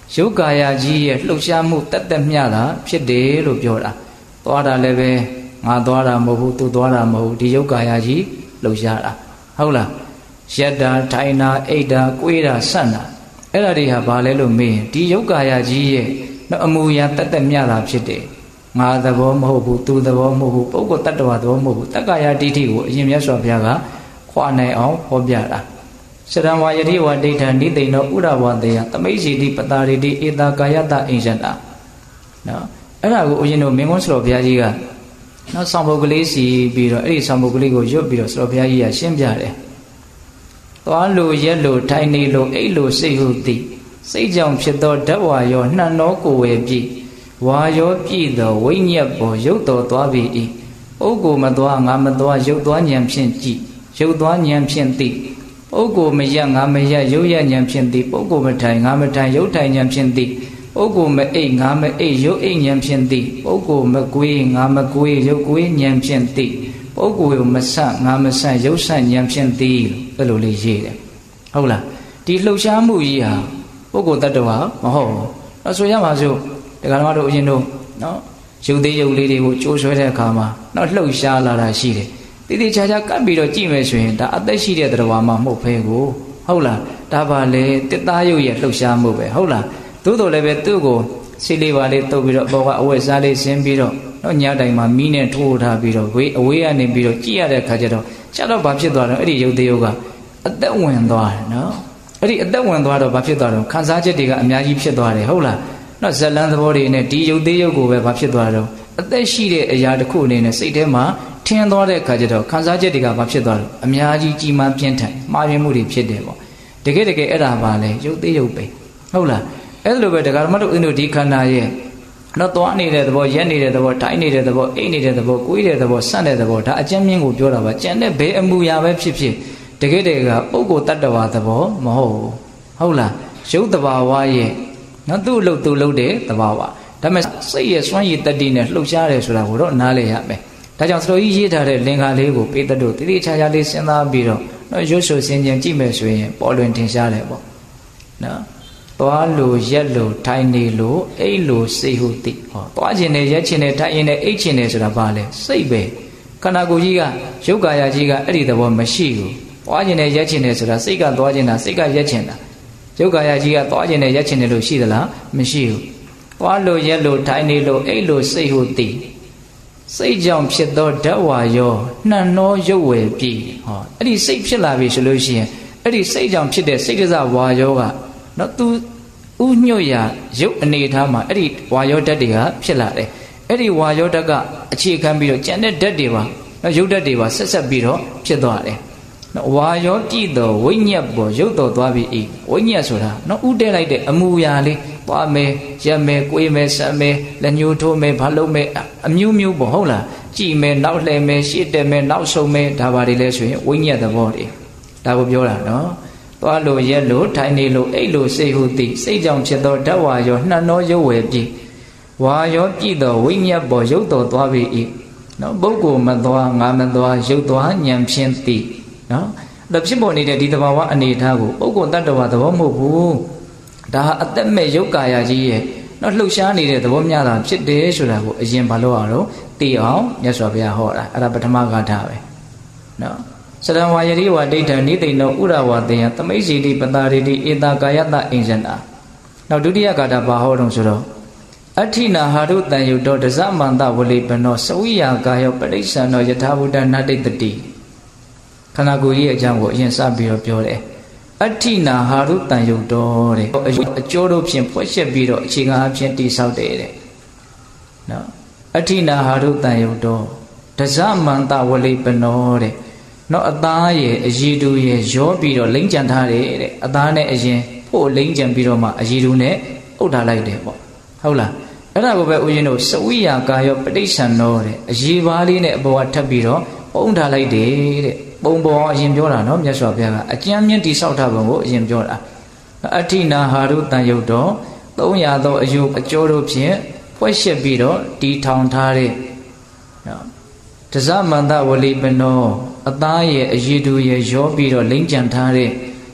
ရုပ်ကာယကြီးရဲ့လှုပ်ရှားမှုတတ်တတ်မျှတာဖြစ်တယ်လို့ပြောတာသွားတာလည်းပဲငါသွားတာမဟုတ်ဘူးသူသွားတာမဟုတ်ဘူးဒီရုပ်ကာယကြီးလှုပ်ရှားတာဟုတ်လားရက်တာထိုင်တာအိတ်တာကိုွေးတာဆန့်တာအဲ့ဒါတွေဟာဘာလဲလို့မေးရင်ဒီရုပ်ကာယကြီးရဲ့အမူအရာတတ်တတ်မျှတာဖြစ်တယ်ငါသဘောမဟုတ်ဘူးသူသဘောမဟုတ်ဘူးပုဂ္ဂိုလ်တ attva သဘောမဟုတ်ဘူးတက္ကာယတိဋ္ဌိကိုအရင်မြတ်စွာဘုရားကခွာနိုင်အောင်ဟောပြတာစရံဝါယတိဝဒိဋ္ဌံနိသိဏောဥရဝတေယသမိတ်စီတိပတာရိတိဧတာကာယတအိဉ္စတာနော်အဲ့ဒါကိုဦးဇင်းတို့မင်းကုန်းဆရာဘုရားကြီးကနော်ဆောင်ပုဒ်ကလေးစီပြီးတော့အဲ့ဒီဆောင်ပုဒ်ကလေးကိုရွတ်ပြီးတော့ဆရာဘုရားကြီးကရှင်းပြတယ်သွားလို့ရက်လို့ထိုင်နေလို့အိတ်လို့စိတ်ဟုသည်စိတ်ကြောင့်ဖြစ်သောဓဝါရောနှံတော်ကိုယ်ဝယ်ပြီဝါရောပြည့်သောဝိညာဉ်ပေါ်ရုပ်တော်သွားပြီ၏ပုဂ္ဂိုလ်မသွားငါမသွားရုပ်သွားဉာဏ်ဖြင့်ကြည့်ရုပ်သွားဉာဏ်ဖြင့်သိပုဂ္ဂိုလ်မရငါမရရုပ်ရဉာဏ်ဖြင့်သိပုဂ္ဂိုလ်မထိုင်ငါမထိုင်ရုပ်ထိုင်ဉာဏ်ဖြင့်သိပုဂ္ဂိုလ်မအိတ်ငါမအိတ်ရုပ်အိတ်ဉာဏ်ဖြင့်သိပုဂ္ဂိုလ်မကွေးငါမကွေးရုပ်ကွေးဉာဏ်ဖြင့်သိပုဂ္ဂိုလ်မဆငါမဆရုပ်ဆဉာဏ်ဖြင့်သိအဲ့လိုလေးရေးတယ်ဟုတ်လားဒီလှုပ်ရှားမှုကြီးဟာပုဂ္ဂိုလ်တ attva မဟုတ်ဘူးအဲ့ဆိုရပါစို့တရားဓမ္မတို့အရင်တို့နော်ရုပ်သေးရုပ်လေးတွေကိုကြိုးဆွဲတဲ့အခါမှာနော်လှုပ်ရှားလာတာရှိတယ်တည်တည်ချာချာကပ်ပြီးတော့ကြည့်မယ်ဆိုရင်ဒါအသက်ရှိတဲ့တရားမှမဟုတ်ဘဲကိုဟုတ်လားဒါပါလေတစ်သားရုပ်ရဲ့လှုပ်ရှားမှုပဲဟုတ်လားသို့တော်လည်းပဲသူ့ကိုစိလေးပါလေးတုပ်ပြီးတော့ဘောကအဝတ်စားလေးဆင်းပြီးတော့နော်ညတိုင်မှာမီးနဲ့ထိုးထားပြီးတော့ဝေးအဝေးကနေပြီးတော့ကြည့်ရတဲ့အခါကျတော့ကျတော့ဘာဖြစ်သွားတော့အဲ့ဒီရုပ်သေးရုပ်ကအသက်ဝင်သွားတယ်နော်အဲ့ဒီအသက်ဝင်သွားတော့ဘာဖြစ်သွားတော့ခံစားချက်တွေကအများကြီးဖြစ်သွားတယ်ဟုတ်လားနော်ဇလန်းသဘောတွေနဲ့ဒီရုပ်သေးရုပ်ကိုပဲဘာဖြစ်သွားတော့အသက်ရှိတဲ့အရာတစ်ခုအနေနဲ့စိတ်ထဲမှာထင်းသွားတဲ့အခါကျတော့ခံစားချက်တွေကဘာဖြစ်သွားတော့အများကြီးကြီးမားပြင်းထန်မှားယွင်းမှုတွေဖြစ်တယ်ပေါ့တကယ်တကယ်အဲ့ဒါပါလေရုပ်သေးရုပ်ပဲဟုတ်လားအဲ့လိုပဲဒကာဓမ္မတို့အင်းတို့ဒီခန္ဓာရဲ့နော်သွားနေတဲ့သဘောရက်နေတဲ့သဘောထိုင်နေတဲ့သဘောအိတ်နေတဲ့သဘောကိုယ်တဲ့သဘောဆန့်တဲ့သဘောဒါအကျဉ်းမြင့်ကိုပြောတာပါကြံတဲ့ဘယ်အမူအရာပဲဖြစ်ဖြစ်တကယ်တကယ်ကပုဂ္ဂိုလ်တ attva သဘောမဟုတ်ဘူးဟုတ်လားရုပ်တဘာဝရဲ့နော်သူ့လို့သူ့လို့တဲ့သဘာဝဒါပေမဲ့စိတ်ရဲ့စွမ်းရည်တတ္တိနဲ့လှုပ်ရှားတယ်ဆိုတာကိုတော့နားလည်ရမယ်ဒါကြောင့်စတော်ကြီးရေးထားတဲ့လင်္ကာလေးကိုပေးတဲ့တို့တတိချာချာလေးစဉ်းစားပြီးတော့နော်ရွှတ်ဆိုစင်ကြင်ကြည့်မယ်ဆိုရင်ပေါ်လွင်ထင်ရှားတယ်ပေါ့နော်သွားလို့ရက်လို့ထိုင်နေလို့အိတ်လို့စိတ်ဟုသိဟောသွားခြင်းနဲ့ရက်ခြင်းနဲ့ထိုင်ရင်နဲ့အိတ်ခြင်းနဲ့ဆိုတာဘာလဲစိတ်ပဲခန္ဓာကိုယ်ကြီးကရုပ်ကာယကြီးကအဲ့ဒီသဘောမရှိဘူးသွားခြင်းနဲ့ရက်ခြင်းနဲ့ဆိုတာစိတ်ကသွားခြင်းတာစိတ်ကရက်ခြင်းတာရုပ်ကာယကြီးကသွားခြင်းနဲ့ရက်ခြင်းနဲ့လို့ရှိသလားမရှိဘူးသွားလို့ရက်လို့ထိုင်နေလို့အိတ်လို့စိတ်ဟုသိစိတ်ကြောင့်ဖြစ်သောဓဝါယောနှံ့သောရုပ်ဝယ်ပြီဟောအဲ့ဒီစိတ်ဖြစ်လာပြီဆိုလို့ရှိရင်အဲ့ဒီစိတ်ကြောင့်ဖြစ်တဲ့စိတ်ကစားဝါယောကနော်သူဥညွတ်ရာရုပ်အနေထားမှာအဲ့ဒီဝါယောဓာတ်တွေကဖြစ်လာတယ်အဲ့ဒီဝါယောဓာတ်ကအခြေခံပြီးတော့ကျန်တဲ့ဓာတ်တွေပါနော်ရုပ်ဓာတ်တွေပါဆက်ဆက်ပြီးတော့ဖြစ်သွားတယ်နော်ဝါယောပြည့်တော်ဝိညာဉ်ပေါ်ရုပ်တော်သွားပြီးဤဝိညာဉ်ဆိုတာနော်ဥတဲလိုက်တဲ့အမူအရာလေးသွားမယ်ရက်မယ်ကိုယ်မယ်ဆက်မယ်လက်ညှိုးထိုးမယ်ဘာလုပ်မယ်အမျိုးမျိုးပေါ့ဟုတ်လားကြည်မယ်နောက်လှည့်မယ်ရှေ့တက်မယ်နောက်ဆုံးမယ်ဒါပါတွေလဲဆိုရင်ဝိညာဉ်သဘောတွေဒါကိုပြောတာနော်သွားလို့ရက်လို့ထိုင်နေလို့အိတ်လို့စိတ်ဟုသိစိတ်ကြောင့်ဖြစ်သောဓဝါရောနှံ့သောရုပ်ဝယ်ပြီဝါရောပြည့်သောဝိညာဉ်ပေါ်ရုပ်တော်သွားပြီဤနော်ပုဂ္ဂိုလ်မသွားငါမသွားရုပ်သွားဉာဏ်ဖြင့်သိနော်ဒါဖြစ်ပေါ်နေတဲ့ဒီသဘာဝအနေအထားကိုပုဂ္ဂိုလ်တ attva သဘောမဟုတ်ဘူးဒါဟာအသက်မဲ့ရုပ်ကာယကြီးရဲ့နော်လှုပ်ရှားနေတဲ့သဘောမျှတာဖြစ်တယ်ဆိုတာကိုအရင်ဘာလို့အောင်လို့သိအောင်မြတ်စွာဘုရားဟောတာအဲ့ဒါပထမဂါထာပဲနော်စရံဝါယတိဝဒိဋ္ဌံနိသိဏောဥရဝတေယသမိတ်စီတိပတာရိတိဧတာကာယတအိဉ္စနာနောက်ဒုတိယဂါထာဘာဟောတော့ဆိုတော့အဋ္ဌိနာဟာရုတံယုတောဒဇမန္တဝလိပနောစဝိယာကာယောပရိစ္ဆန္နောယထာဘုဒ္ဓနာတိတတိခန္ဓာကိုယ်ကြီးရဲ့အကြောင်းကိုအရင်စပြီးတော့ပြောတယ်အဋ္ဌိနာဟာရုတံယုတောတဲ့အကျိုးတို့ဖြင့်ဖွက်ချက်ပြီးတော့အခြေခံအဖြစ်တိဆောက်တယ်တဲ့နော်အဋ္ဌိနာဟာရုတံယုတောဒဇမန္တဝလိပနောတဲ့နော်အသားရဲ့အရည်တူရဲ့ရောပြီးတော့လိမ့်ကြံထားတယ်တဲ့အသားနဲ့အရင်ဖို့လိမ့်ကြံပြီးတော့မှအရည်တူနဲ့အုပ်ထားလိုက်တယ်ပေါ့ဟုတ်လားအဲ့ဒါကိုပဲဦးဇင်းတို့စဝိယာကာယောပဋိစ္ဆန္နောတဲ့အရည်ပါးလေးနဲ့အပေါ်ကထပ်ပြီးတော့ပုံထားလိုက်တယ်တဲ့ပုံပေါ်အရင်ပြောတာနော်မြတ်စွာဘုရားကအကျဉ်းမြင့်တိဆောက်ထားပုံကိုအရင်ပြောတာအဋ္ဌိနာဟာရုတံယုတ်တော်သုံးရာသောအယုအကျိုးတို့ဖြင့်ဖွဲ့ရှက်ပြီးတော့တီထောင်ထားတဲ့နော်ဒဇမန္တဝလိပနောအသားရဲ့အရည်တူရဲ့ရောပြီးတော့လိမ့်ကြံထားတဲ့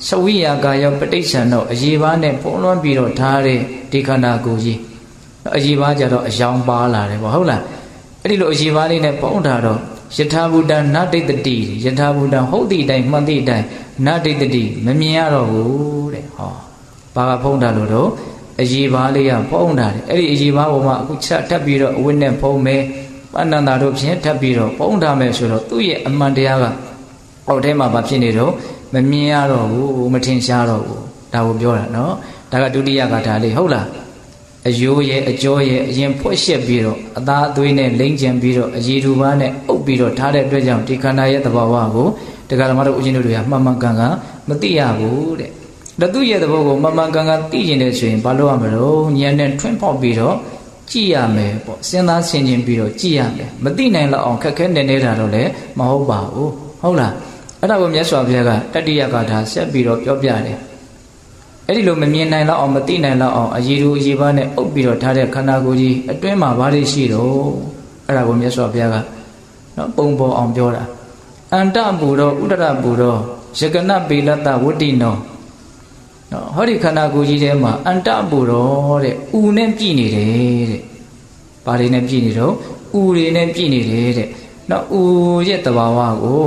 ဝိယာကာယောပဋိစ္စံတော့အရေးပါနဲ့ပုံလွှမ်းပြီးတော့ထားတဲ့ဒီခန္ဓာကိုယ်ကြီးအရေးပါကြတော့အယောင်ပါလာတယ်ပေါ့ဟုတ်လားအဲ့ဒီလိုအရေးပါလေးနဲ့ပုံထားတော့ယထာဘူတံနတိတ္တိယထာဘူတံဟုတ်သည့်အတိုင်းမှန်သည့်အတိုင်းနတိတ္တိမမြင်ရတော့ဘူးတဲ့ဟောဘာကဖုံးထားလို့တော့အရေးပါလေးကဖုံးထားတယ်အဲ့ဒီအရေးပါပေါ်မှာအခုချက်ထပ်ပြီးတော့အဝိနဲ့ဖုံးမယ်ပဏ္ဏတာတို့ဖြင့်ထပ်ပြီးတော့ဖုံးထားမယ်ဆိုတော့သူ့ရဲ့အမှန်တရားကအောက်ထဲမှာဘာဖြစ်နေတော့မမြင်ရတော့ဘူးမထင်ရှားတော့ဘူးဒါကိုပြောတာနော်ဒါကဒုတိယဂါထာလေးဟုတ်လားအယိုးရဲ့အကျော်ရဲ့အရင်ဖွက်ရှက်ပြီးတော့အသားအသွေးနဲ့လိမ့်ကျင်ပြီးတော့အရည်ထူပါနဲ့အုပ်ပြီးတော့ထားတဲ့အတွက်ကြောင့်ဒီခန္ဓာရဲ့သဘာဝကိုတရားဓမ္မတို့ဦးဇင်းတို့တွေကမှန်မှန်ကန်ကန်မသိရဘူးတဲ့ဒါသူ့ရဲ့သဘောကိုမှန်မှန်ကန်ကန်သိကျင်တဲ့ဆိုရင်ဘာလို့ရမလို့ဉာဏ်နဲ့ထွန်းဖောက်ပြီးတော့ကြည့်ရမယ်ပေါ့စဉ်းစားဆင်ခြင်ပြီးတော့ကြည့်ရမယ်မသိနိုင်လောက်အောင်ခက်ခဲနေနေတာတော့လည်းမဟုတ်ပါဘူးဟုတ်လားအဲ့ဒါကိုမြတ်စွာဘုရားကတတိယဂါထာဆက်ပြီးတော့ပြောပြတယ်အဲ့ဒီလိုမမြင်နိုင်လောက်အောင်မသိနိုင်လောက်အောင်အရည်ထူအရည်ပါနဲ့အုပ်ပြီးတော့ထားတဲ့ခန္ဓာကိုယ်ကြီးအတွင်းမှာဘာတွေရှိတော့အဲ့ဒါကိုမြတ်စွာဘုရားကနော်ပုံပေါ်အောင်ပြောတာအန္တပူရောဥဒရပူရောယကနပေလတ္တဝတ္တိနောနော်ဟောဒီခန္ဓာကိုယ်ကြီးထဲမှာအန္တပူရောတဲ့ဥနဲ့ပြည့်နေတယ်တဲ့ဘာတွေနဲ့ပြည့်နေတော့ဥတွေနဲ့ပြည့်နေတယ်တဲ့နော်ဥရဲ့တဘာဝကို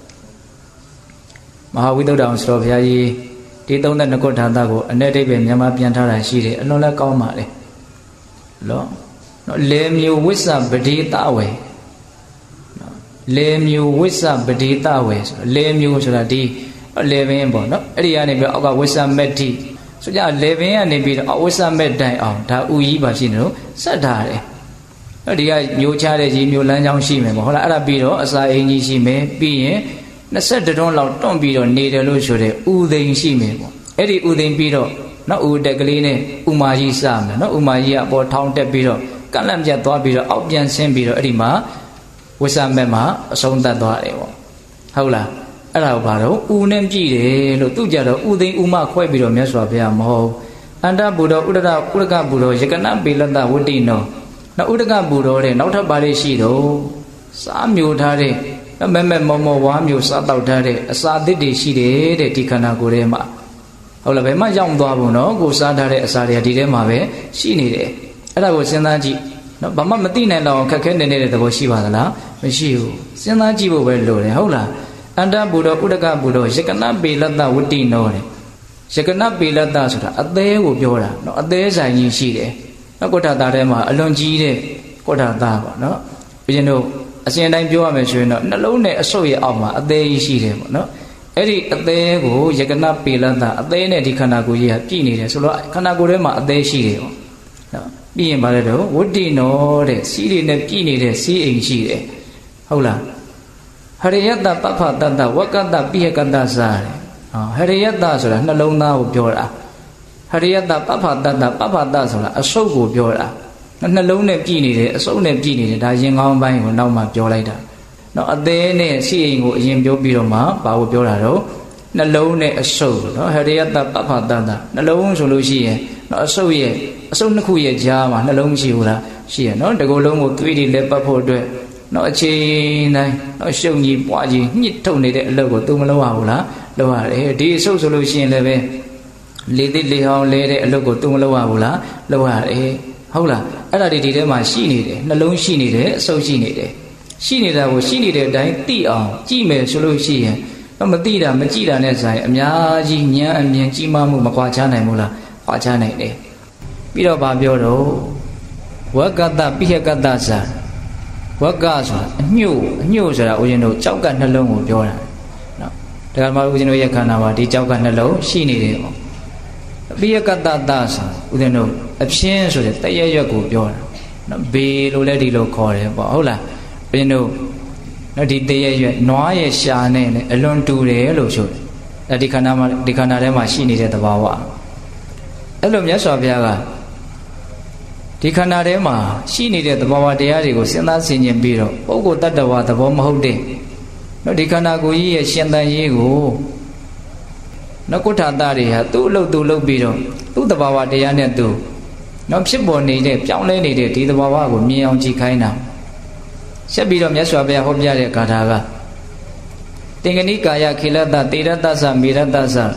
မဟာဝိသုဒ္ဓအောင်ဆရာဘုရားကြီးဒီသုံးတဲ့နကုဋ္ဌာတကိုအ내တိပဲမြန်မာပြန်ထားတာရှိတယ်အလွန်လည်းကောင်းပါလေနော်နော်လေမျိုးဝိသပတိတဝေနော်လေမျိုးဝိသပတိတဝေဆိုလေမျိုးဆိုတာဒီလေပင်ပေါ့နော်အဲ့ဒီကနေပြီးအောက်ကဝိသမက်တိဆိုကြလေပင်ကနေပြီးတော့အဝိသမက်တိုင်အောင်ဒါဥကြီးပါရှိနေလို့စက်ထားတယ်နော်ဒီကမျိုးချတဲ့ကြီးမျိုးလမ်းကြောင်းရှိမယ်ပေါ့ဟုတ်လားအဲ့ဒါပြီးတော့အစာအိမ်ကြီးရှိမယ်ပြီးရင်နှစ်တွန်းလောက်တွန့်ပြီးတော့နေတယ်လို့ဆိုတဲ့ဥသိမ်ရှိမယ်ပေါ့အဲ့ဒီဥသိမ်ပြီးတော့နောက်ဥတက်ကလေးနဲ့ဥမာကြီးစမယ်နော်ဥမာကြီးကအပေါ်ထောင်တက်ပြီးတော့ကန့်လန့်ပြတ်သွားပြီးတော့အောက်ပြန်ဆင်းပြီးတော့အဲ့ဒီမှာဝိသမက်မှာအဆုံးသတ်သွားတယ်ပေါ့ဟုတ်လားအဲ့ဒါကိုဘာတော့ဥနဲ့ကြည့်တယ်လို့သူကြတော့ဥသိမ်ဥမခွဲပြီးတော့မြတ်စွာဘုရားမဟုတ်အန္တဘုရောဥဒရဥဒကဘုရောယကနပေလတ္တဝတ္တိနောနောက်ဥဒကဘုရောတဲ့နောက်ထပ်ပါလေးရှိတော့စားမျိုးထားတဲ့မမမောမောဝါမျိုးစားတော့ထားတဲ့အစာအသစ်တွေရှိတယ်တဲ့ဒီခန္ဓာကိုယ်ထဲမှာဟုတ်လားဘယ်မှရောက်သွားဘူးနော်ကိုစားထားတဲ့အစာတွေကဒီထဲမှာပဲရှိနေတယ်အဲ့ဒါကိုစဉ်းစားကြည့်နော်ဘာမှမသိနိုင်တော့ခက်ခဲနေနေတဲ့သဘောရှိပါသလားမရှိဘူးစဉ်းစားကြည့်ဖို့ပဲလိုတယ်ဟုတ်လားအန္တဘုရောဥဒကဘုရောယကနပေလတ္တဝတ္တိနောတဲ့ယကနပေလတ္တဆိုတာအသေးကိုပြောတာနော်အသေးဆိုင်ကြီးရှိတယ်နော်ကုဋ္ဌတာထဲမှာအလွန်ကြီးတဲ့ကုဋ္ဌတာပါနော်ဘုရင်တို့အစဉ်တိုင်းပြောရမယ်ဆိုရင်တော့နှလုံးနဲ့အဆုတ်ရဲ့အောက်မှာအသေးကြီးရှိတယ်ပေါ့နော်အဲ့ဒီအသေးကိုယကနပေလတ္တအသေးနဲ့ဒီခန္ဓာကိုယ်ကြီးကပြည့်နေတယ်ဆိုတော့ခန္ဓာကိုယ်ထဲမှာအသေးရှိတယ်ပေါ့နော်ပြီးရင်ဗါလဲတော့ဝတ္တိနောတဲ့စီးတွေနဲ့ပြည့်နေတဲ့စီးအိမ်ရှိတယ်ဟုတ်လားဟရိယတ္တပပ္ဖတတ္တဝကတ္တပိယကတ္တစာတဲ့ဟဟရိယတ္တဆိုတာနှလုံးသားကိုပြောတာဟရိယတ္တပပ္ဖတတ္တပပ္ဖတ္တဆိုတာအဆုတ်ကိုပြောတာနှလုံးနဲ့ပြည့်နေတယ်အစုပ်နဲ့ပြည့်နေတယ်ဒါရင်ကောင်းပိုင်းကိုနောက်မှပြောလိုက်တာနော်အသေးနဲ့စီအိမ်ကိုအရင်ပြောပြီးတော့မှဘာကိုပြောတာတော့နှလုံးနဲ့အစုပ်နော်ဟရိယတ္တပပ္ဖတတ္တနှလုံးဆိုလို့ရှိရင်နော်အစုပ်ရဲ့အစုပ်နှစ်ခုရဲ့ကြားမှာနှလုံးမရှိဘူးလားရှိရနော်တကူလုံးကိုသွေးတွေလက်ပတ်ဖို့အတွက်နော်အချိန်တိုင်းနော်ရှုံကြီးပွားကြီးညှစ်ထုတ်နေတဲ့အလုပ်ကိုသူမလုပ်ရဘူးလားလုပ်ရတယ်ဒီအစုပ်ဆိုလို့ရှိရင်လည်းပဲလေသိလေဟောင်းလဲတဲ့အလုပ်ကိုသူမလုပ်ရဘူးလားလုပ်ရတယ်ဟုတ်လားအဲ့ဒါဒီဒီထဲမှာရှိနေတယ်နှလုံးရှိနေတယ်အဆုပ်ရှိနေတယ်ရှိနေတာကိုရှိနေတဲ့အတိုင်းသိအောင်ကြည့်မယ်ဆိုလို့ရှိရင်မသိတာမကြည့်တာနဲ့ဆိုင်အများကြီးဉာဏ်အမြင်ကြီးမားမှုမကွာခြားနိုင်ဘူးလားကွာခြားနိုင်တယ်ပြီးတော့ဗာပြောတော့ဝကတ္တပိဟကတ္တစာဝကဆိုတာအညို့အညို့ဆိုတာဦးဇင်းတို့ကြောက်ကနှလုံးကိုပြောတာနော်ဒါကမှဦးဇင်းတို့ရဲ့ခန္ဓာမှာဒီကြောက်ကနှလုံးရှိနေတယ်ပေါ့ပိယကတ္တတဆိုဦးဇင်းတို့အပြင်းဆိုတဲ့တရရွက်ကိုပြောတာနော်ဘေလို့လည်းဒီလိုခေါ်တယ်ပေါ့ဟုတ်လားဦးဇင်းတို့နော်ဒီတရရွက်နွားရဲ့ရှာနဲ့လည်းအလွန်တူတယ်လို့ဆိုတယ်အဲဒီခန္ဓာမှာဒီခန္ဓာထဲမှာရှိနေတဲ့သဘာဝအဲ့လိုမြတ်စွာဘုရားကဒီခန္ဓာထဲမှာရှိနေတဲ့သဘာဝတရားတွေကိုစဉ်းစားဆင်ခြင်ပြီးတော့ပုဂ္ဂိုလ်တ attva သဘောမဟုတ်တဲ့နော်ဒီခန္ဓာကိုယ်ကြီးရဲ့ရှင်သန်ရေးကိုနော်ကုဋ္ဌာတတွေဟာသူ့အလုပ်သူလုပ်ပြီးတော့သူ့သဘာဝတရားနဲ့သူနော်ဖြစ်ပေါ်နေတဲ့ပြောင်းလဲနေတဲ့ဒီသဘာဝကိုမြင်အောင်ကြည့်ခိုင်းတာဆက်ပြီးတော့မြတ်စွာဘုရားဟောပြတဲ့ဂါထာကတင်္ဂနိကာယခေလတ္တတေရတ္တသမေရတ္တသ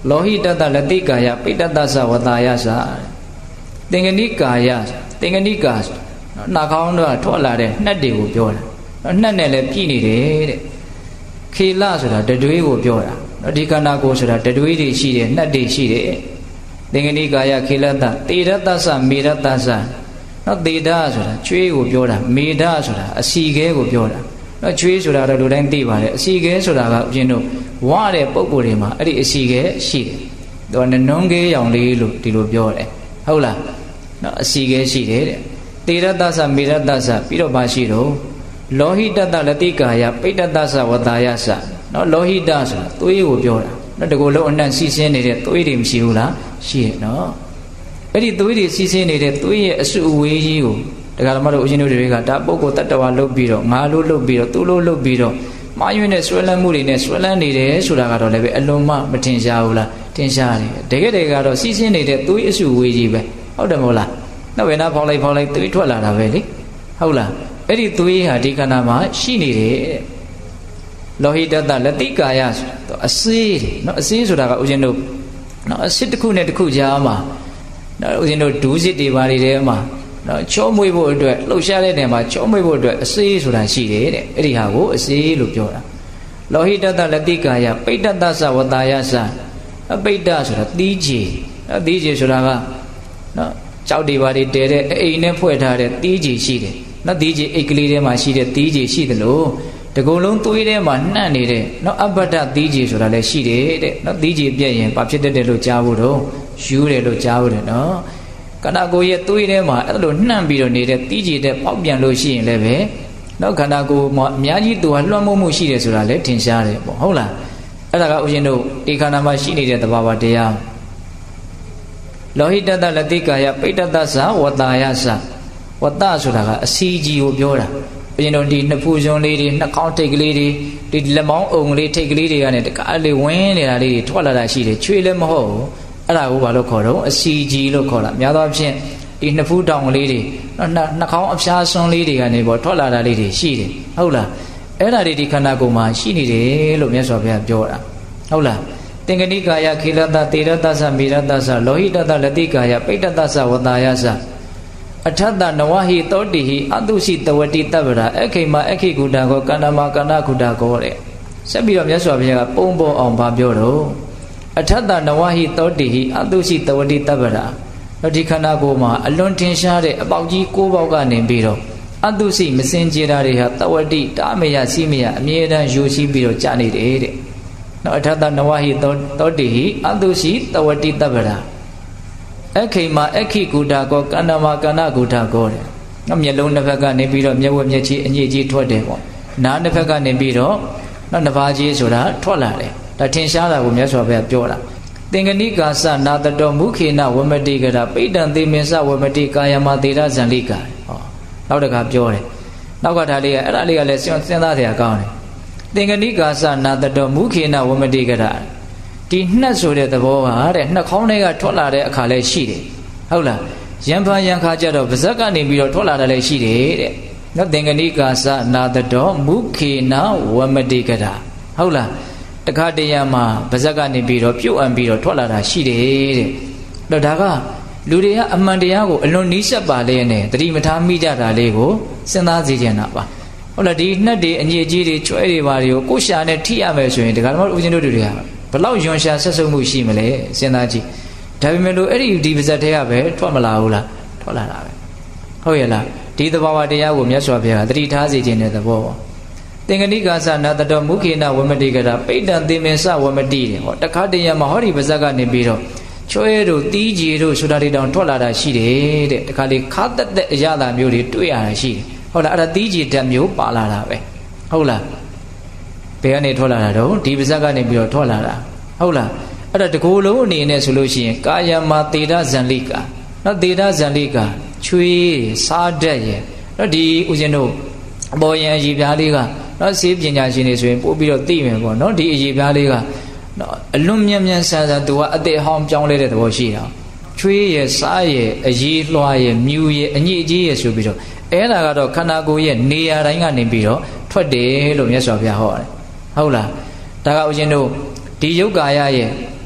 လောဟိတတလတိကာယပိဋ္ဌတသဝတာယသသင်္ကနိကာယသင်္ကနိကာနှာခေါင်းတော့ထွက်လာတဲ့နှက်တွေကိုပြောတာနှက်နဲ့လည်းပြည့်နေတယ်တဲ့ခေလဆိုတာတတွေးကိုပြောတာဒီခန္ဓာကိုယ်ဆိုတာတတွေးတွေရှိတယ်နှက်တွေရှိတယ်သင်္ကနိကာယခေလတတေရတ္တသမေရတ္တသနော်တေဒဆိုတာချွေးကိုပြောတာမေဒဆိုတာအစီခဲကိုပြောတာနော်ချွေးဆိုတာတော့လူတိုင်းသိပါတယ်အစီခဲဆိုတာကဦးဇင်းတို့ဝါတဲ့ပုံကိုယ်တွေမှာအဲ့ဒီအစီခဲရှိတယ်သူကနုံးကေးရောင်လေးလို့ဒီလိုပြောတယ်ဟုတ်လားနော်အစီခဲရှိတယ်တဲ့တေရတ္တသမေရတ္တသပြီးတော့ပါရှိတော့လောဟိတတလတိကာယပိဋ္ဌတသဝတာယသနော်လောဟိတဆိုတာသွေးကိုပြောတာနော်တကူလုံးအနှံ့စီးဆင်းနေတဲ့သွေးတွေမရှိဘူးလားရှိရဲ့နော်အဲ့ဒီသွေးတွေစီးဆင်းနေတဲ့သွေးရဲ့အစုအဝေးကြီးကိုဒကာဓမ္မတို့ဦးဇင်းတို့တွေကဒါပုဂ္ဂိုလ်တ attva လုပ်ပြီးတော့ငါလို့လုပ်ပြီးတော့သူ့လို့လုပ်ပြီးတော့မှားယွင်းတဲ့ဆွဲလန်းမှုတွေနဲ့ဆွဲလန်းနေတယ်ဆိုတာကတော့လည်းပဲအလွန်မှမထင်ရှားဘူးလားထင်ရှားတယ်တကယ်တကယ်ကတော့စီးဆင်းနေတဲ့သွေးအစုအဝေးကြီးပဲဟုတ်တယ်မဟုတ်လားနောက်ဝေနာဖောင်းလိုက်ဖောင်းလိုက်သွေးထွက်လာတာပဲလေဟုတ်လားအဲ့ဒီသွေးဟာဒီခန္ဓာမှာရှိနေတယ်လောဟိတတလတိကာယဆိုတော့အစေးတယ်နော်အစေးဆိုတာကဦးဇင်းတို့နော်အစစ်တစ်ခုနဲ့တစ်ခုကြားမှာနော်ဦးဇင်းတို့ဒူးစစ်တွေပါတွေထဲမှာနော်ချောမွေ့ဖို့အတွက်လှုပ်ရှားတဲ့နေရာမှာချောမွေ့ဖို့အတွက်အစေးဆိုတာရှိတယ်တဲ့အဲ့ဒီဟာကိုအစေးလို့ပြောတာလောဟိတတလတိကာယပိဋ္ဌတသဝတာယသအပိဋ္ဌဆိုတာသီးကြီးနော်သီးကြီးဆိုတာကနော်ကြောက်တွေပါတွေတဲတဲ့အိမ်နဲ့ဖွဲ့ထားတဲ့သီးကြီးရှိတယ်နော်သီးကြီးအိတ်ကလေးထဲမှာရှိတဲ့သီးကြီးရှိတယ်လို့တကုံလုံးသွေးထဲမှာနှံ့နေတဲ့နော်အပ္ပတ္တသီးကြီးဆိုတာလည်းရှိတယ်တဲ့နော်သီးကြီးပြည့်ရင်ဘာဖြစ်တတ်တယ်လို့ကြားဖို့တော့ယူတယ်လို့ကြားဖို့တယ်နော်ခန္ဓာကိုယ်ရဲ့သွေးထဲမှာအဲ့လိုနှံ့ပြီးတော့နေတဲ့သီးကြီးတဲ့ပေါက်ပြန်လို့ရှိရင်လည်းပဲနော်ခန္ဓာကိုယ်မှာအများကြီးသူကလွှမ်းမိုးမှုရှိတယ်ဆိုတာလည်းထင်ရှားတယ်ပေါ့ဟုတ်လားအဲ့ဒါကဦးဇင်းတို့ဒီခန္ဓာမှာရှိနေတဲ့သဘာဝတရားလောဟိတတလတိကာယပိဋ္ဌတသဝတာယသဝတဆိုတာကအစီကြီးကိုပြောတာဦးဇင်းတို့ဒီနှစ်ဖူးစွန်းလေးတွေနှာခေါင်းထိတ်ကလေးတွေဒီလက်မောင်းအုံလေးထိတ်ကလေးတွေကနေတကားလေးဝင်းနေတာလေးတွေထွက်လာတာရှိတယ်ချွေလည်းမဟုတ်ဘူးအဲ့ဒါကိုဘာလို့ခေါ်တော့အစီကြီးလို့ခေါ်တာများသောအားဖြင့်ဒီနှစ်ဖူးတောင်လေးတွေနော်နှာခေါင်းအဖျားစွန်းလေးတွေကနေပေါ့ထွက်လာတာလေးတွေရှိတယ်ဟုတ်လားအဲ့ဒါတွေဒီခန္ဓာကိုယ်မှာရှိနေတယ်လို့မြတ်စွာဘုရားပြောတာဟုတ်လားသင်္ကနိကာယခေလတတေရတသမေရတသလောဟိတတလတိကာယပိဋ္ဌတသဝတာယသအထတနဝဟိတောတိဟိအတုရှိတဝတိတဗ္ဗရာအခိမအခိကုတကောကန္နမကန္နကုတကောတဲ့ဆက်ပြီးတော့မြတ်စွာဘုရားကပုံပေါ်အောင်ဗာပြောတော့အထတနဝဟိတောတိဟိအတုရှိတဝတိတဗ္ဗရာဒီခန္ဓာကိုယ်မှာအလွန်ထင်ရှားတဲ့အပေါက်ကြီး၉ပေါက်ကနေပြီးတော့အတုရှိမစင်ကြယ်တာတွေဟာတဝတိတာမယစီမယအမြဲတမ်းယူရှိပြီးတော့ကြာနေတယ်တဲ့နော်အထတနဝဟိတောတိဟိအတုရှိတဝတိတဗ္ဗရာအခိမအခိကုတကောကန္နမကန္နကုတကောတဲ့နော်မျက်လုံးတစ်ဖက်ကနေပြီးတော့မျက်ဝက်မျက်ချီအညစ်အကြေးထွက်တယ်ပေါ့နားတစ်ဖက်ကနေပြီးတော့နော်နှစ်ပါးကြီးဆိုတာထွက်လာတယ်ဒါထင်ရှားတာကိုမြတ်စွာဘုရားပြောတာသင်္ကနိကာသနာတတောမုခေနဝမတိကရပိဋ္ဌံသေမင်းစဝမတိကာယမသေရဇံလိကာဟောနောက်တစ်ခါပြောတယ်နောက်ကဒါလေးကအဲ့ဒါလေးကလည်းစဉ်းစားစရာကောင်းတယ်သင်္ကနိကာသနာတတောမုခေနဝမတိကရဒီနှက်ဆိုတဲ့သဘောဟာတဲ့နှက်ခေါင်းတွေကထွက်လာတဲ့အခါလဲရှိတယ်ဟုတ်လားရံဖန်ရံခါကြတော့ဗဇက်ကနေပြီးတော့ထွက်လာတာလည်းရှိတယ်တဲ့နော်သင်္ကနိကာသနာတတောမုခေနဝမတိကရဟုတ်လားတခါတရံမှာဗဇက်ကနေပြီးတော့ပြုတ်အံပြီးတော့ထွက်လာတာရှိတယ်တဲ့တော့ဒါကလူတွေကအမှန်တရားကိုအလွန်နီးစပ်ပါလေနဲ့တတိမထားမိကြတာလေးကိုစဉ်းစားစေချင်တာပါဟုတ်လားဒီနှက်တွေအညစ်အကြေးတွေကျွဲတွေပါတွေကိုကိုရှာနဲ့ထိရမယ်ဆိုရင်ဒီကနေ့ဦးဇင်းတို့တွေကဘလောက်ယွန်ရှာဆက်ဆုပ်မှုရှိမလဲစဉ်းစားကြည့်ဒါပေမဲ့လို့အဲ့ဒီဒီပါဇက်တွေကပဲထွက်မလာဘူးလားထွက်လာတာပဲဟုတ်ရဲ့လားဒီသဘာဝတရားကိုမြတ်စွာဘုရားတတိထားစေခြင်းတဲ့သဘောပေါ့သင်္ကနိကာသနာတတောမုခေနဝမတိကရပိဋ္ဌံသေမင်းစဝမတိတဲ့ဟောတခါတရံမှာဟောဒီပါဇက်ကနေပြီးတော့ချွဲတို့တီးကြီးတို့ဆိုတာတွေတောင်ထွက်လာတာရှိတယ်တဲ့တခါလေခါတက်တဲ့အရာသာမျိုးတွေတွေ့ရတာရှိတယ်ဟုတ်လားအဲ့ဒါတီးကြီးဓာတ်မျိုးပါလာတာပဲဟုတ်လားဘယ်ကနေထွက်လာတာတော့ဒီပါဇက်ကနေပြီးတော့ထွက်လာတာဟုတ်လားအဲ့ဒါတကူလုံးအနေနဲ့ဆိုလို့ရှိရင်ကာယမသေရဇံလိကာနော်သေရဇံလိကာချွေးစားတတ်ရဲ့နော်ဒီဦးဇင်းတို့အပေါ်ယံအည်ပြားလေးကနော်ဆေးပညာရှင်တွေဆိုရင်ပို့ပြီးတော့သိမယ်ပေါ့နော်ဒီအည်ပြားလေးကနော်အလွန်မြတ်မြတ်ဆန်းဆန်းသူကအသေးဟောင်းပြောင်းလဲတဲ့သဘောရှိတာချွေးရဲ့စားရဲ့အည်လွှာရဲ့မြူရဲ့အညစ်အကြေးရဲ့ဆိုပြီးတော့အဲ့ဒါကတော့ခန္ဓာကိုယ်ရဲ့နေရာတိုင်းကနေပြီးတော့ထွက်တယ်လို့မြတ်စွာဘုရားဟောတယ်ဟုတ်လားဒါကဦးဇင်းတို့ဒီယုတ်ကာယရဲ့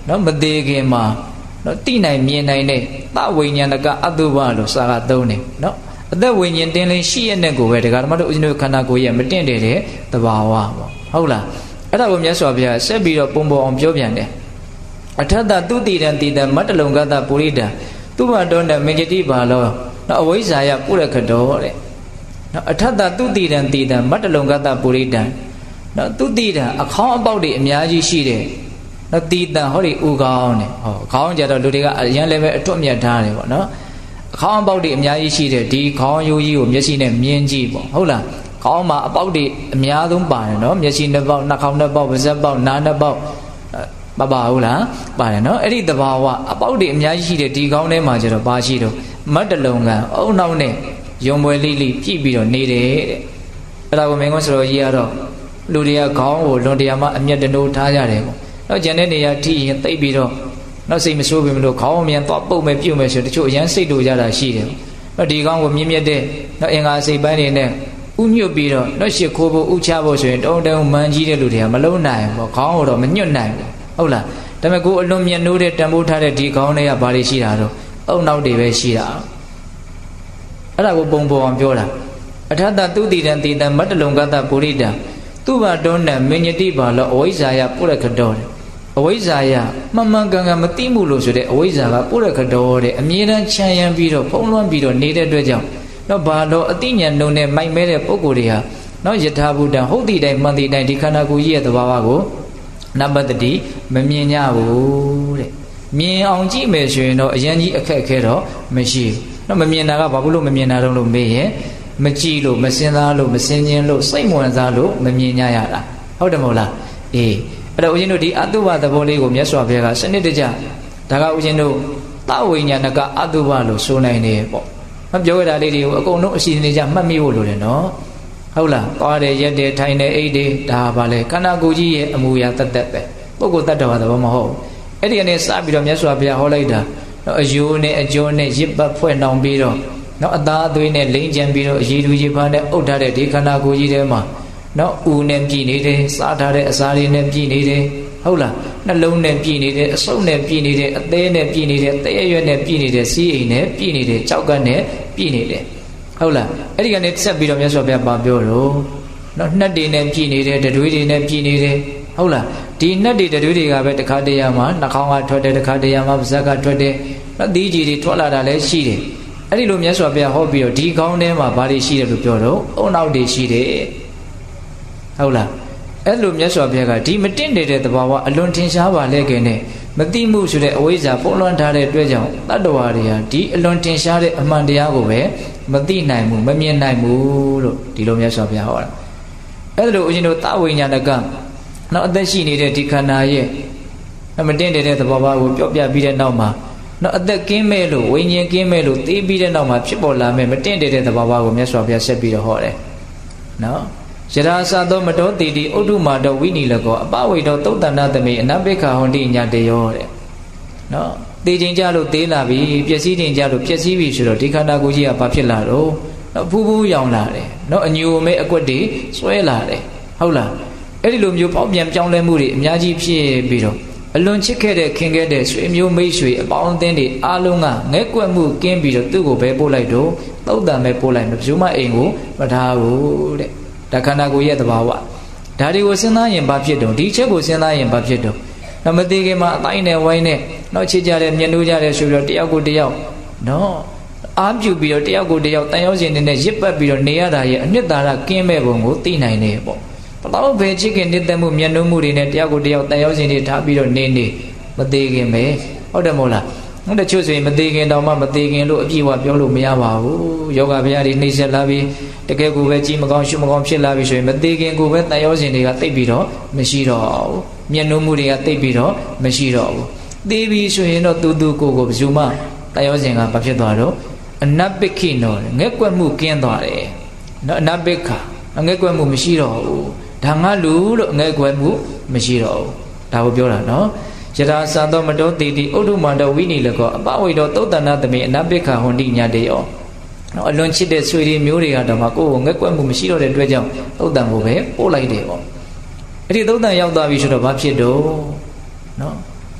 နော်မသေးခင်မှာနော်တိနိုင်မြင်နိုင်တဲ့သဝိညာဏကအတုပလို့စာကသုံးတယ်နော်အသက်ဝိညာဉ်တင်းလင်းရှိရတဲ့ကိုပဲဒကာဓမ္မတို့ဦးဇင်းတို့ခန္ဓာကိုယ်ရဲ့မတင့်တယ်တဲ့သဘာဝပေါ့ဟုတ်လားအဲ့ဒါကိုမြတ်စွာဘုရားဆက်ပြီးတော့ပုံပေါ်အောင်ပြောပြန်တယ်အထတသုတိတံတိတံမတ္တလုံကတပုရိတံသူဘတော်နဲ့မင်္ဂတိပါလောနော်အဝိဇ္ဇာယပုရခတောတဲ့နော်အထတသုတိတံတိတံမတ္တလုံကတပုရိတံနော်သုတိတံအခေါင်းအပေါက်တွေအများကြီးရှိတယ်နော်တိတံဟောဒီဥကောင်းတယ်ဟောခေါင်းကြတော့လူတွေကအရန်လည်းပဲအထွတ်မြတ်ထားတယ်ပေါ့နော်အခေါင်းအပေါက်တွေအများကြီးရှိတယ်ဒီခေါင်းရိုးကြီးကိုမျက်စိနဲ့မြင်ကြည့်ပေါ့ဟုတ်လားခေါင်းမှာအပေါက်တွေအများဆုံးပါတယ်နော်မျက်စိနှစ်ပေါက်နှာခေါင်းနှစ်ပေါက်ပါးစပ်ပေါက်နားနှစ်ပေါက်မပါဘူးလားပါတယ်နော်အဲ့ဒီတဘာဝအပေါက်တွေအများကြီးရှိတယ်ဒီခေါင်းထဲမှာကျတော့ပါရှိတော့မတ်တလုံးကအုံနောက်နဲ့ယုံပွဲလိလိပြည့်ပြီးတော့နေတယ်တဲ့အဲ့ဒါကိုမင်းကွန်းဆိုတော့ကြီးကတော့လူတွေကခေါင်းကိုလွန်တရားမှအမျက်တနိုးထားကြတယ်ပေါ့နော်ကျန်တဲ့နေရာထိရင်သိပ်ပြီးတော့နော်စိတ်မဆိုးပြီမလို့ခေါင်းအမြန်သွားပုတ်မယ်ပြုတ်မယ်ဆိုတချို့အရန်စိတ်တူကြတာရှိတယ်နော်ဒီခေါင်းကိုမြင့်မြတ်တဲ့နော်အင်္ဂါစိတ်ပိုင်းတွေနဲ့ဥညွတ်ပြီးတော့နော်ရှစ်ခိုးဖို့ဥချဖို့ဆိုရင်တုံးတုံးမှန်ကြီးတဲ့လူတွေကမလုံးနိုင်ဘူးခေါင်းကိုတော့မညွတ်နိုင်ဘူးဟုတ်လားဒါပေမဲ့ကိုအလွန်မြတ်နိုးတဲ့တန်ဖိုးထားတဲ့ဒီခေါင်းတွေကဘာတွေရှိတာတော့အုံနောက်တွေပဲရှိတာအဲ့ဒါကိုပုံပေါ်အောင်ပြောတာအထတသုတိတံတိတံမတ္တလုံကတပုရိတံသူဘတော်နဲ့မင်္ဂတိပါလောအဝိဇ္ဇာယပုရခတောအဝိဇ္ဇာယမှန်မှန်ကန်ကန်မသိမှုလို့ဆိုတဲ့အဝိဇ္ဇာကပုရခတောတဲ့အမြဲတမ်းချမ်းရမ်းပြီးတော့ဖုံးလွှမ်းပြီးတော့နေတဲ့အတွက်ကြောင့်တော့ဘာလို့အတိညာဏ်နဲ့မိုက်မဲတဲ့ပုဂ္ဂိုလ်တွေဟာနော်ယထာဘုဒ္ဓဟုတ်တိတိုင်းမှန်တိတိုင်းဒီခန္ဓာကိုယ်ကြီးရဲ့သဘာဝကိုနပတ္တိမမြင်ကြဘူးတဲ့မြင်အောင်ကြည့်မယ်ဆိုရင်တော့အရင်ကြီးအခက်အခဲတော့မရှိဘူးနော်မမြင်တာကဘာလို့မမြင်တာတော့လို့မေးရင်မကြည့်လို့မစင်စားလို့မစင်ခြင်းလို့စိတ်ဝင်စားလို့မမြင်ကြရတာဟုတ်တယ်မဟုတ်လားအေးအဲ့တော့ဦးဇင်းတို့ဒီအတုပသဘောလေးကိုမြတ်စွာဘုရားကစနစ်တကျဒါကဦးဇင်းတို့သဝိညာဏကအတုပလို့ဆိုနိုင်တယ်ပေါ့မပြောရတာလေးတွေကိုအကုန်လုံးအစီအစဉ်ကြမှတ်မိဖို့လိုတယ်နော်ဟုတ်လားသွားတယ်ရက်တယ်ထိုင်တယ်အိတ်တယ်ဒါပါလေခန္ဓာကိုယ်ကြီးရဲ့အမူအရာတတ်တတ်ပဲပုဂ္ဂိုလ်တတ်တော်သဘောမဟုတ်အဲ့ဒီအနေစပြီးတော့မြတ်စွာဘုရားဟောလိုက်တာနော်အယိုးနဲ့အကျော်နဲ့ရစ်ပတ်ဖွဲ့နှောင်ပြီးတော့နော်အသားအသွေးနဲ့လိမ့်ကြံပြီးတော့အရည်သူရည်ဖားနဲ့အုပ်ထားတဲ့ဒီခန္ဓာကိုယ်ကြီးထဲမှာနော်ဦးနဲ့ပြည်နေတယ်စားထားတဲ့အစာတွေနဲ့ပြည်နေတယ်ဟုတ်လားနှလုံးနဲ့ပြည်နေတယ်အဆုပ်နဲ့ပြည်နေတယ်အသေးနဲ့ပြည်နေတယ်တရရွက်နဲ့ပြည်နေတယ်စီးအိမ်နဲ့ပြည်နေတယ်ကြောက်ကနဲ့ပြည်နေတယ်ဟုတ်လားအဲ့ဒီကနေဆက်ပြီးတော့မြတ်စွာဘုရားပါပြောတော့နော်နှက်တွေနဲ့ပြည်နေတယ်တတွေးတွေနဲ့ပြည်နေတယ်ဟုတ်လားဒီနှက်တွေတတွေးတွေကပဲတစ်ခါတည်းရမှာနှာခေါင်းကထွက်တယ်တစ်ခါတည်းရမှာပါးစပ်ကထွက်တယ်နော်သီးကြီးတွေထွက်လာတာလည်းရှိတယ်အဲ့ဒီလိုမြတ်စွာဘုရားဟောပြီးတော့ဒီခေါင်းထဲမှာဘာတွေရှိတယ်လို့ပြောတော့အုံနောက်တွေရှိတယ်ဟုတ်လားအဲ့လိုမြတ်စွာဘုရားကဒီမတင့်တဲ့သဘာဝအလွန်ထင်ရှားပါလေခင်နဲ့မသိမှုဆိုတဲ့အဝိဇ္ဇာပုံလွှမ်းထားတဲ့အတွက်ကြောင့်တတ္တဝါတွေဟာဒီအလွန်ထင်ရှားတဲ့အမှန်တရားကိုပဲမသိနိုင်ဘူးမမြင်နိုင်ဘူးလို့ဒီလိုမြတ်စွာဘုရားဟောတာအဲ့လိုဦးဇင်းတို့သဝိညာဏကနောက်အသက်ရှိနေတဲ့ဒီခန္ဓာရဲ့မတင့်တဲ့သဘာဝကိုပြောပြပြီးတဲ့နောက်မှာနော်အသက်ကင်းမဲ့လို့ဝိညာဉ်ကင်းမဲ့လို့သိပြီးတဲ့နောက်မှာဖြစ်ပေါ်လာမဲ့မတင့်တဲ့သဘာဝကိုမြတ်စွာဘုရားဆက်ပြီးတော့ဟောတယ်နော်ယရာသသောမတောတိတိဥဒ္ဓမာတောဝိနိလကောအပဝိတောသုတ်တန္တသမေအနပိခာဟွန်တိညာတယောတဲ့နော်သိချင်းကြလို့သေးလာပြီပျက်စီးခြင်းကြလို့ပျက်စီးပြီဆိုတော့ဒီခန္ဓာကိုယ်ကြီးကဘာဖြစ်လာတော့နော်ဖူးဖူးရောင်လာတယ်နော်အညိုမဲအကွက်တွေဆွဲလာတယ်ဟုတ်လားအဲ့ဒီလိုမျိုးပေါက်ပြန်ပြောင်းလဲမှုတွေအများကြီးဖြစ်ပြီးတော့အလွန်ချစ်ခဲ့တဲ့ခင်ခဲ့တဲ့ဆွေမျိုးမိတ်ဆွေအပေါင်းအသင်းတွေအားလုံးကငဲ့ကွက်မှုကင်းပြီးတော့သူ့ကိုပဲပို့လိုက်တော့သုတ်တန်ပဲပို့လိုက်မပြုံးမအိမ်ကိုမထားဘူးတဲ့ဒါခန္ဓာကိုယ်ရဲ့သဘာဝဒါတွေကိုစဉ်းစားရင်ဘာဖြစ်တော့ဒီချက်ကိုစဉ်းစားရင်ဘာဖြစ်တော့နော်မသေးခင်မှာအတိုင်းနဲ့ဝိုင်းနဲ့နော်ချစ်ကြတဲ့မျက်နှာကြတဲ့ဆိုပြီးတော့တယောက်ကိုတယောက်နော်အားပြုပြီးတော့တယောက်ကိုတယောက်တန်ရောက်ရှင်နေနဲ့ရစ်ပတ်ပြီးတော့နေရတာရဲ့အနှစ်သာရကင်းမဲ့ပုံကိုသိနိုင်တယ်ပေါ့ဘလောက်ပဲချစ်ခင်နှစ်သက်မှုမျက်နှာမှုတွေနဲ့တယောက်ကိုတယောက်တန်ရောက်ရှင်တွေထားပြီးတော့နေနေမသေးခင်ပဲဟုတ်တယ်မို့လားဟုတ်တယ်ချို့ဆိုရင်မသေးခင်တောင်မှမသေးခင်လို့အပြည့်အဝပြောလို့မရပါဘူးယောဂဗျာတွေနှိမ့်ဆက်လာပြီးတကယ်ကိုပဲကြီးမကောင်းရှုမကောင်းဖြစ်လာပြီဆိုရင်မသေးခင်ကိုပဲတန်ရောစဉ်တွေကတိတ်ပြီးတော့မရှိတော့ဘူးမျက်နှာမှုတွေကတိတ်ပြီးတော့မရှိတော့ဘူးသေပြီဆိုရင်တော့တူတူကိုကိုဘယ်သူမှတန်ရောစဉ်ကဘာဖြစ်သွားတော့အနပိခိနောငဲ့ကွက်မှုကင်းသွားတယ်နော်အနပိခငဲ့ကွက်မှုမရှိတော့ဘူးဒါငါလူလို့ငဲ့ကွက်မှုမရှိတော့ဘူးဒါကိုပြောတာနော်ယထာသသောမတောတိတိဥဒ္ဓမာတောဝိနိလကောအပဝိတောသုတ်တန္တသမေအနပိခာဟွန်တိညာတေယောနော်အလွန်ချစ်တဲ့ဆွေတွေမျိုးတွေကတော့မှကိုယ်ကိုငဲ့ကွက်မှုမရှိတော့တဲ့အတွက်ကြောင့်သုတ်တန်ကိုပဲပို့လိုက်တယ်ပေါ့အဲ့ဒီသုတ်တန်ရောက်သွားပြီဆိုတော့ဘာဖြစ်တော့နော်ခ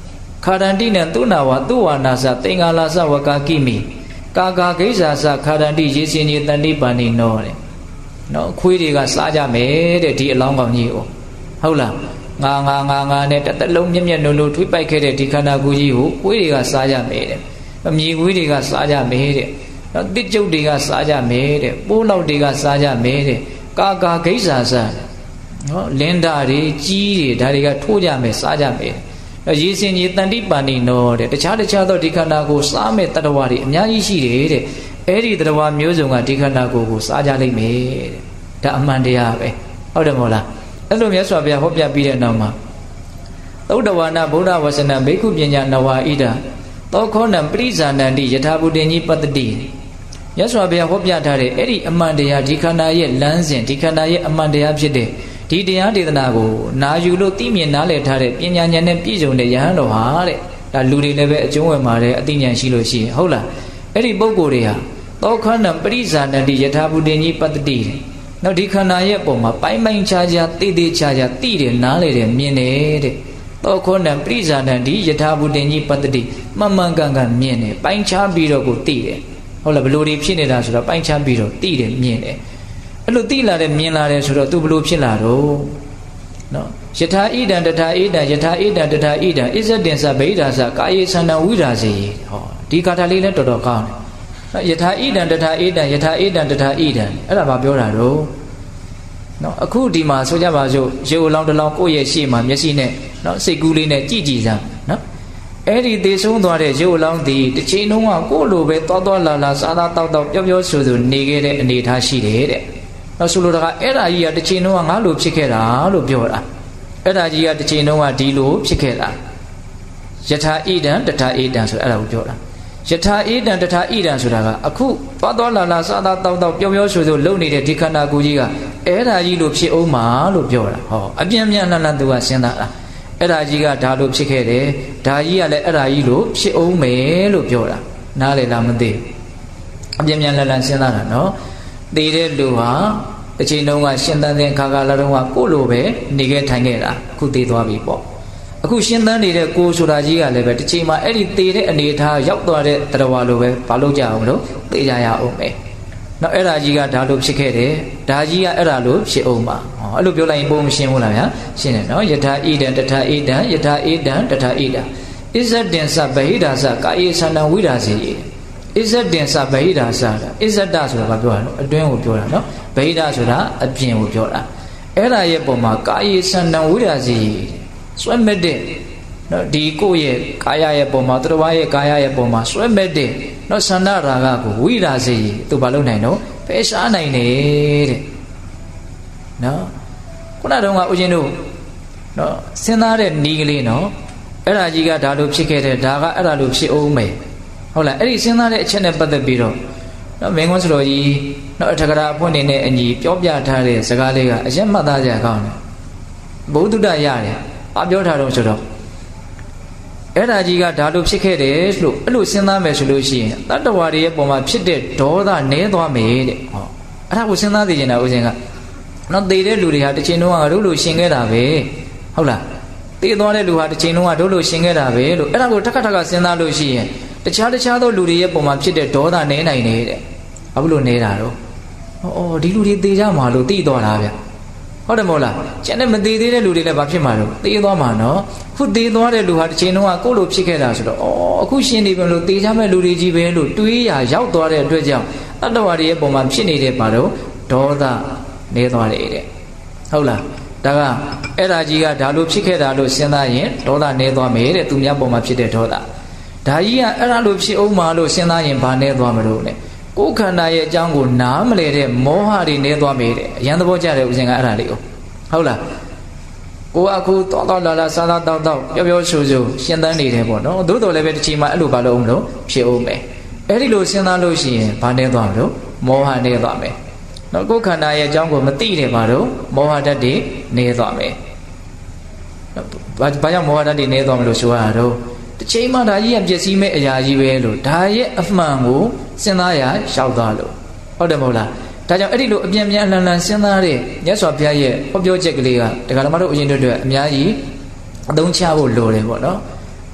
ခါရန္တိနဲ့သုနာဝသုဝါနာစသင်္ဃာလာစဝကာကိမိကာကာဂိဇာစခါရန္တိရေစင်ကြီးတန်တိပါဏိနောတဲ့နော်ခွေးတွေကစားကြမယ်တဲ့ဒီအလောင်းကောင်ကြီးကိုဟုတ်လားငါငါငါငါနဲ့တစ်သက်လုံးမြက်မြက်နုံနုံထွေးပိုက်ခဲ့တဲ့ဒီခန္ဓာကိုယ်ကြီးကိုခွေးတွေကစားကြမယ်တဲ့အမြည်ခွေးတွေကစားကြမယ်တဲ့နော်တစ်ကျုပ်တွေကစားကြမယ်တဲ့ပိုးလောက်တွေကစားကြမယ်တဲ့ကာကာဂိဇာစနော်လင်္ဒါတွေကြီးတွေဒါတွေကထိုးကြမယ်စားကြမယ်ရေစင်ကြီးတန်တိပါဏိနောတဲ့တခြားတခြားသောဒီခန္ဓာကိုယ်စားမဲ့တတ္တဝါတွေအများကြီးရှိတယ်တဲ့အဲ့ဒီတတ္တဝါမျိုးစုံကဒီခန္ဓာကိုယ်ကိုစားကြလိမ့်မယ်တဲ့ဒါအမှန်တရားပဲဟုတ်တယ်မဟုတ်လားအဲ့လိုမြတ်စွာဘုရားဟောပြပြီးတဲ့နောက်မှာသုဒ္ဓဝါနဗုဒ္ဓဝဆနံဘိက္ခုပညာနဝါဣဒသောခောနံပရိဇာနန္တိယထာဘူတင်ကြီးပတ္တိမြတ်စွာဘုရားဟောပြထားတဲ့အဲ့ဒီအမှန်တရားဒီခန္ဓာရဲ့လမ်းစဉ်ဒီခန္ဓာရဲ့အမှန်တရားဖြစ်တဲ့ဒီတရားဒေသနာကိုနာယူလို့သိမြင်နားလည်ထားတဲ့ပညာဉာဏ်နဲ့ပြည့်စုံတဲ့ယဟန်တော်ဟာတဲ့ဒါလူတွေလည်းပဲအကျုံးဝင်ပါတယ်အသိဉာဏ်ရှိလို့ရှိရင်ဟုတ်လားအဲ့ဒီပုဂ္ဂိုလ်တွေဟာသောခန္ဓာပရိဇာနန္တိယထာဘူတင်ကြီးပတ္တိနောက်ဒီခန္ဓာရဲ့ပုံမှာပိုင်းပိုင်းခြားခြားသိသိခြားခြားသိတယ်နားလည်တယ်မြင်တယ်တဲ့သောခောနံပရိဇာနန္တိယထာဘူတင်ကြီးပတ္တိမှန်မှန်ကန်ကန်မြင်တယ်ပိုင်းခြားပြီးတော့ကိုသိတယ်ဟုတ်လားဘလို့တွေဖြစ်နေတာဆိုတော့ပိုင်းခြားပြီးတော့သိတယ်မြင်တယ်အဲ့လိုသိလာတယ်မြင်လာတယ်ဆိုတော့သူဘလို့ဖြစ်လာတော့နော်ယထာဣဒံတထာဣဒံယထာဣဒံတထာဣဒံဣဇတင်္စဗိဓာစကာယေသန္တဝိဓာစေဟောဒီကာထာလေးလည်းတော်တော်ကောင်းတယ်ယထာဣဒံတထာဣဒံယထာဣဒံတထာဣဒံအဲ့ဒါဘာပြောတာတော့နော်အခုဒီမှာဆိုကြပါစို့ရုပ်အလောင်းတစ်လောင်းကိုယ့်ရဲ့ရှေ့မှာမျက်စိနဲ့နော်စိတ်ကူးလေးနဲ့ကြည့်ကြည့်စမ်းနော်အဲ့ဒီသေဆုံးသွားတဲ့ရုပ်အလောင်းဒီတစ်ချိန်လုံးကကိုယ့်လိုပဲတောတောလာလာစားသားတောက်တောက်ပျော့ပျော့ဆူဆူနေခဲ့တဲ့အနေအထားရှိတယ်တဲ့နော်ဆိုလိုတာကအဲ့ဒါကြီးကတစ်ချိန်လုံးကငါလိုဖြစ်ခဲ့တာလို့ပြောတာအဲ့ဒါကြီးကတစ်ချိန်လုံးကဒီလိုဖြစ်ခဲ့တာယထာဣဒံတထာဣဒံဆိုအဲ့ဒါကိုပြောတာယထာဣဒံတထာဣဒံဆိုတာကအခုသွားသွားလာလာစားသားတောက်တောက်ပျော့ပျော့ဆူဆူလုံနေတဲ့ဒီခန္ဓာကိုယ်ကြီးကအဲ့ဒါကြီးလိုဖြစ်အောင်မှာလို့ပြောတာဟောအပြင်းပြင်းလှန်လှန်သူကစဉ်းစားတာအဲ့ဒါကြီးကဒါလိုဖြစ်ခဲ့တယ်ဒါကြီးကလည်းအဲ့ဒါကြီးလိုဖြစ်အောင်မယ်လို့ပြောတာနားလေလားမသိအပြင်းပြင်းလှန်လှန်စဉ်းစားတာနော်သေတဲ့လူဟာအချိန်တုန်းကရှင်သန်တဲ့ခါကာလတုန်းကကိုယ့်လိုပဲနေခဲ့ထိုင်ခဲ့တာအခုသေသွားပြီပေါ့အခုရှင်သန်နေတဲ့ကိုယ်ဆိုတာကြီးကလည်းပဲတစ်ချိန်မှာအဲ့ဒီသေတဲ့အနေအထားရောက်သွားတဲ့တရားလိုပဲမလုပ်ကြအောင်လို့သေကြရအောင်ပဲနော်အဲ့ဒါကြီးကဒါလိုဖြစ်ခဲ့တယ်ဒါကြီးကအဲ့ဒါလိုဖြစ်အောင်ပါဟောအဲ့လိုပြောလိုက်ရင်ပုံမရှင်းဘူးလားဗျာရှင်းတယ်နော်ယထာဣဒံတထာဣဒံယထာဣဒံတထာဣဒံဣဇတင်္စဗဟိဒါစကာယေသန္တဝိဓာစေဣဇတင်္စဗဟိဒါစဣဇတဆိုတာကပြောတာနော်အတွင်းကိုပြောတာနော်ဗဟိဒါဆိုတာအပြင်ကိုပြောတာအဲ့ဒါရဲ့ပုံမှာကာယေသန္တဝိဓာစေစွဲမဲ့တဲ့နော်ဒီကိုယ့်ရဲ့ကာယရဲ့ပုံမှာသူတော်ရဲ့ကာယရဲ့ပုံမှာစွဲမဲ့တဲ့နော်သန္တာရာဂကိုဝိဓာစေသူဘာလုပ်နိုင်တော့ဖယ်ရှားနိုင်တယ်တဲ့နော်ခုနတုန်းကဦးဇင်းတို့နော်စဉ်းစားတဲ့နီးကလေးနော်အဲ့ဒါကြီးကဒါလိုဖြစ်ခဲ့တဲ့ဒါကအဲ့ဒါလိုဖြစ်အောင်မယ်ဟုတ်လားအဲ့ဒီစဉ်းစားတဲ့အချက်နဲ့ပတ်သက်ပြီးတော့နော်မင်းကွန်းစတော်ကြီးနော်အထကရာအဖွင့်နေတဲ့အညီပြောပြထားတဲ့စကားလေးကအရင်မှတ်သားကြကောင်းတယ်ဘုဒ္ဓတရတယ်အပြောထားတော့ဆိုတော့အဲ့ဒါကြီးကဒါလိုဖြစ်ခဲ့တယ်လို့အဲ့လိုစဉ်းစားမယ်ဆိုလို့ရှိရင်တတ္တဝါတွေရဲ့ပုံမှာဖြစ်တဲ့ဒေါသနည်းသွားမယ်တဲ့ဟောအဲ့ဒါကိုစဉ်းစားသိချင်တာဦးဇင်းကနော်သေတဲ့လူတွေဟာတစ်ချိန်လုံးကတို့လိုရှင်ခဲ့တာပဲဟုတ်လားသေသွားတဲ့လူဟာတစ်ချိန်လုံးကတို့လိုရှင်ခဲ့တာပဲလို့အဲ့ဒါကိုတစ်ခါတစ်ခါစဉ်းစားလို့ရှိရင်တခြားတခြားသောလူတွေရဲ့ပုံမှာဖြစ်တဲ့ဒေါသနည်းနိုင်တယ်တဲ့ဘာလို့နည်းတာတော့ဩဒီလူတွေသေကြမှာလို့သိသွားတာဗျဟုတ်တယ်မဟုတ်လားကျန်တဲ့မသေးသေးတဲ့လူတွေလည်းဘာဖြစ်မှာတော့သေသွားမှာနော်ခုသေသွားတဲ့လူဟာတစ်ချိန်လုံးကကိုယ့်လိုဖြစ်ခဲ့တာဆိုတော့ဩအခုရှင်နေပြီလို့သေကြမဲ့လူတွေကြီးပဲလို့တွေးရရောက်သွားတဲ့အတွက်ကြောင့်တတ္တဝါတွေရဲ့ပုံမှာဖြစ်နေတဲ့ဘာလို့ဒေါသနေသွားတယ်တဲ့ဟုတ်လားဒါကအဲ့ဒါကြီးကဒါလိုဖြစ်ခဲ့တာလို့စဉ်းစားရင်ဒေါသနေသွားမယ်တဲ့သူများပုံမှာဖြစ်တဲ့ဒေါသဒါကြီးကအဲ့ဒါလိုဖြစ်အောင်မှာလို့စဉ်းစားရင်ဘာနေသွားမလို့လဲကိုယ်ခန္ဓာရဲ့အကြောင်းကိုနားမလဲတဲ့မောဟတွေနေသွားမယ်တဲ့အရန်သဘောကျတဲ့ဦးဇင်ကအဲ့ဒါလေးကိုဟုတ်လားကိုယ်အခုတောတောလာလာစားစားတောက်တောက်ပျော်ပျော်ဆူဆူရှင်းတန်းနေတယ်ပေါ့နော်သို့တော်လည်းပဲတစ်ချိန်မှအဲ့လိုဘာလို့အောင်လို့ဖြစ်အောင်မယ်အဲ့ဒီလိုစဉ်းစားလို့ရှိရင်ဘာနေသွားမလို့မောဟနေသွားမယ်နော်ကိုယ်ခန္ဓာရဲ့အကြောင်းကိုမသိတယ်ဘာလို့မောဟဓာတ်တွေနေသွားမယ်ဘာဘာကြောင့်မောဟဓာတ်တွေနေသွားမလို့ဆိုရတော့တစ်ချိန်မှဒါကြီးကပျက်စီးမဲ့အရာကြီးပဲလို့ဒါရဲ့အမှန်ကိုစဉ်းစားရရှောက်သွားလို့ဟုတ်တယ်မဟုတ်လားဒါကြောင့်အဲ့ဒီလိုအပြန်ပြန်လှန်လှန်စဉ်းစားတဲ့မြတ်စွာဘုရားရဲ့ဟောပြောချက်ကလေးကဒကာဓမ္မတို့အရင်တို့အတွက်အများကြီးအသုံးချဖို့လိုတယ်ပေါ့နော်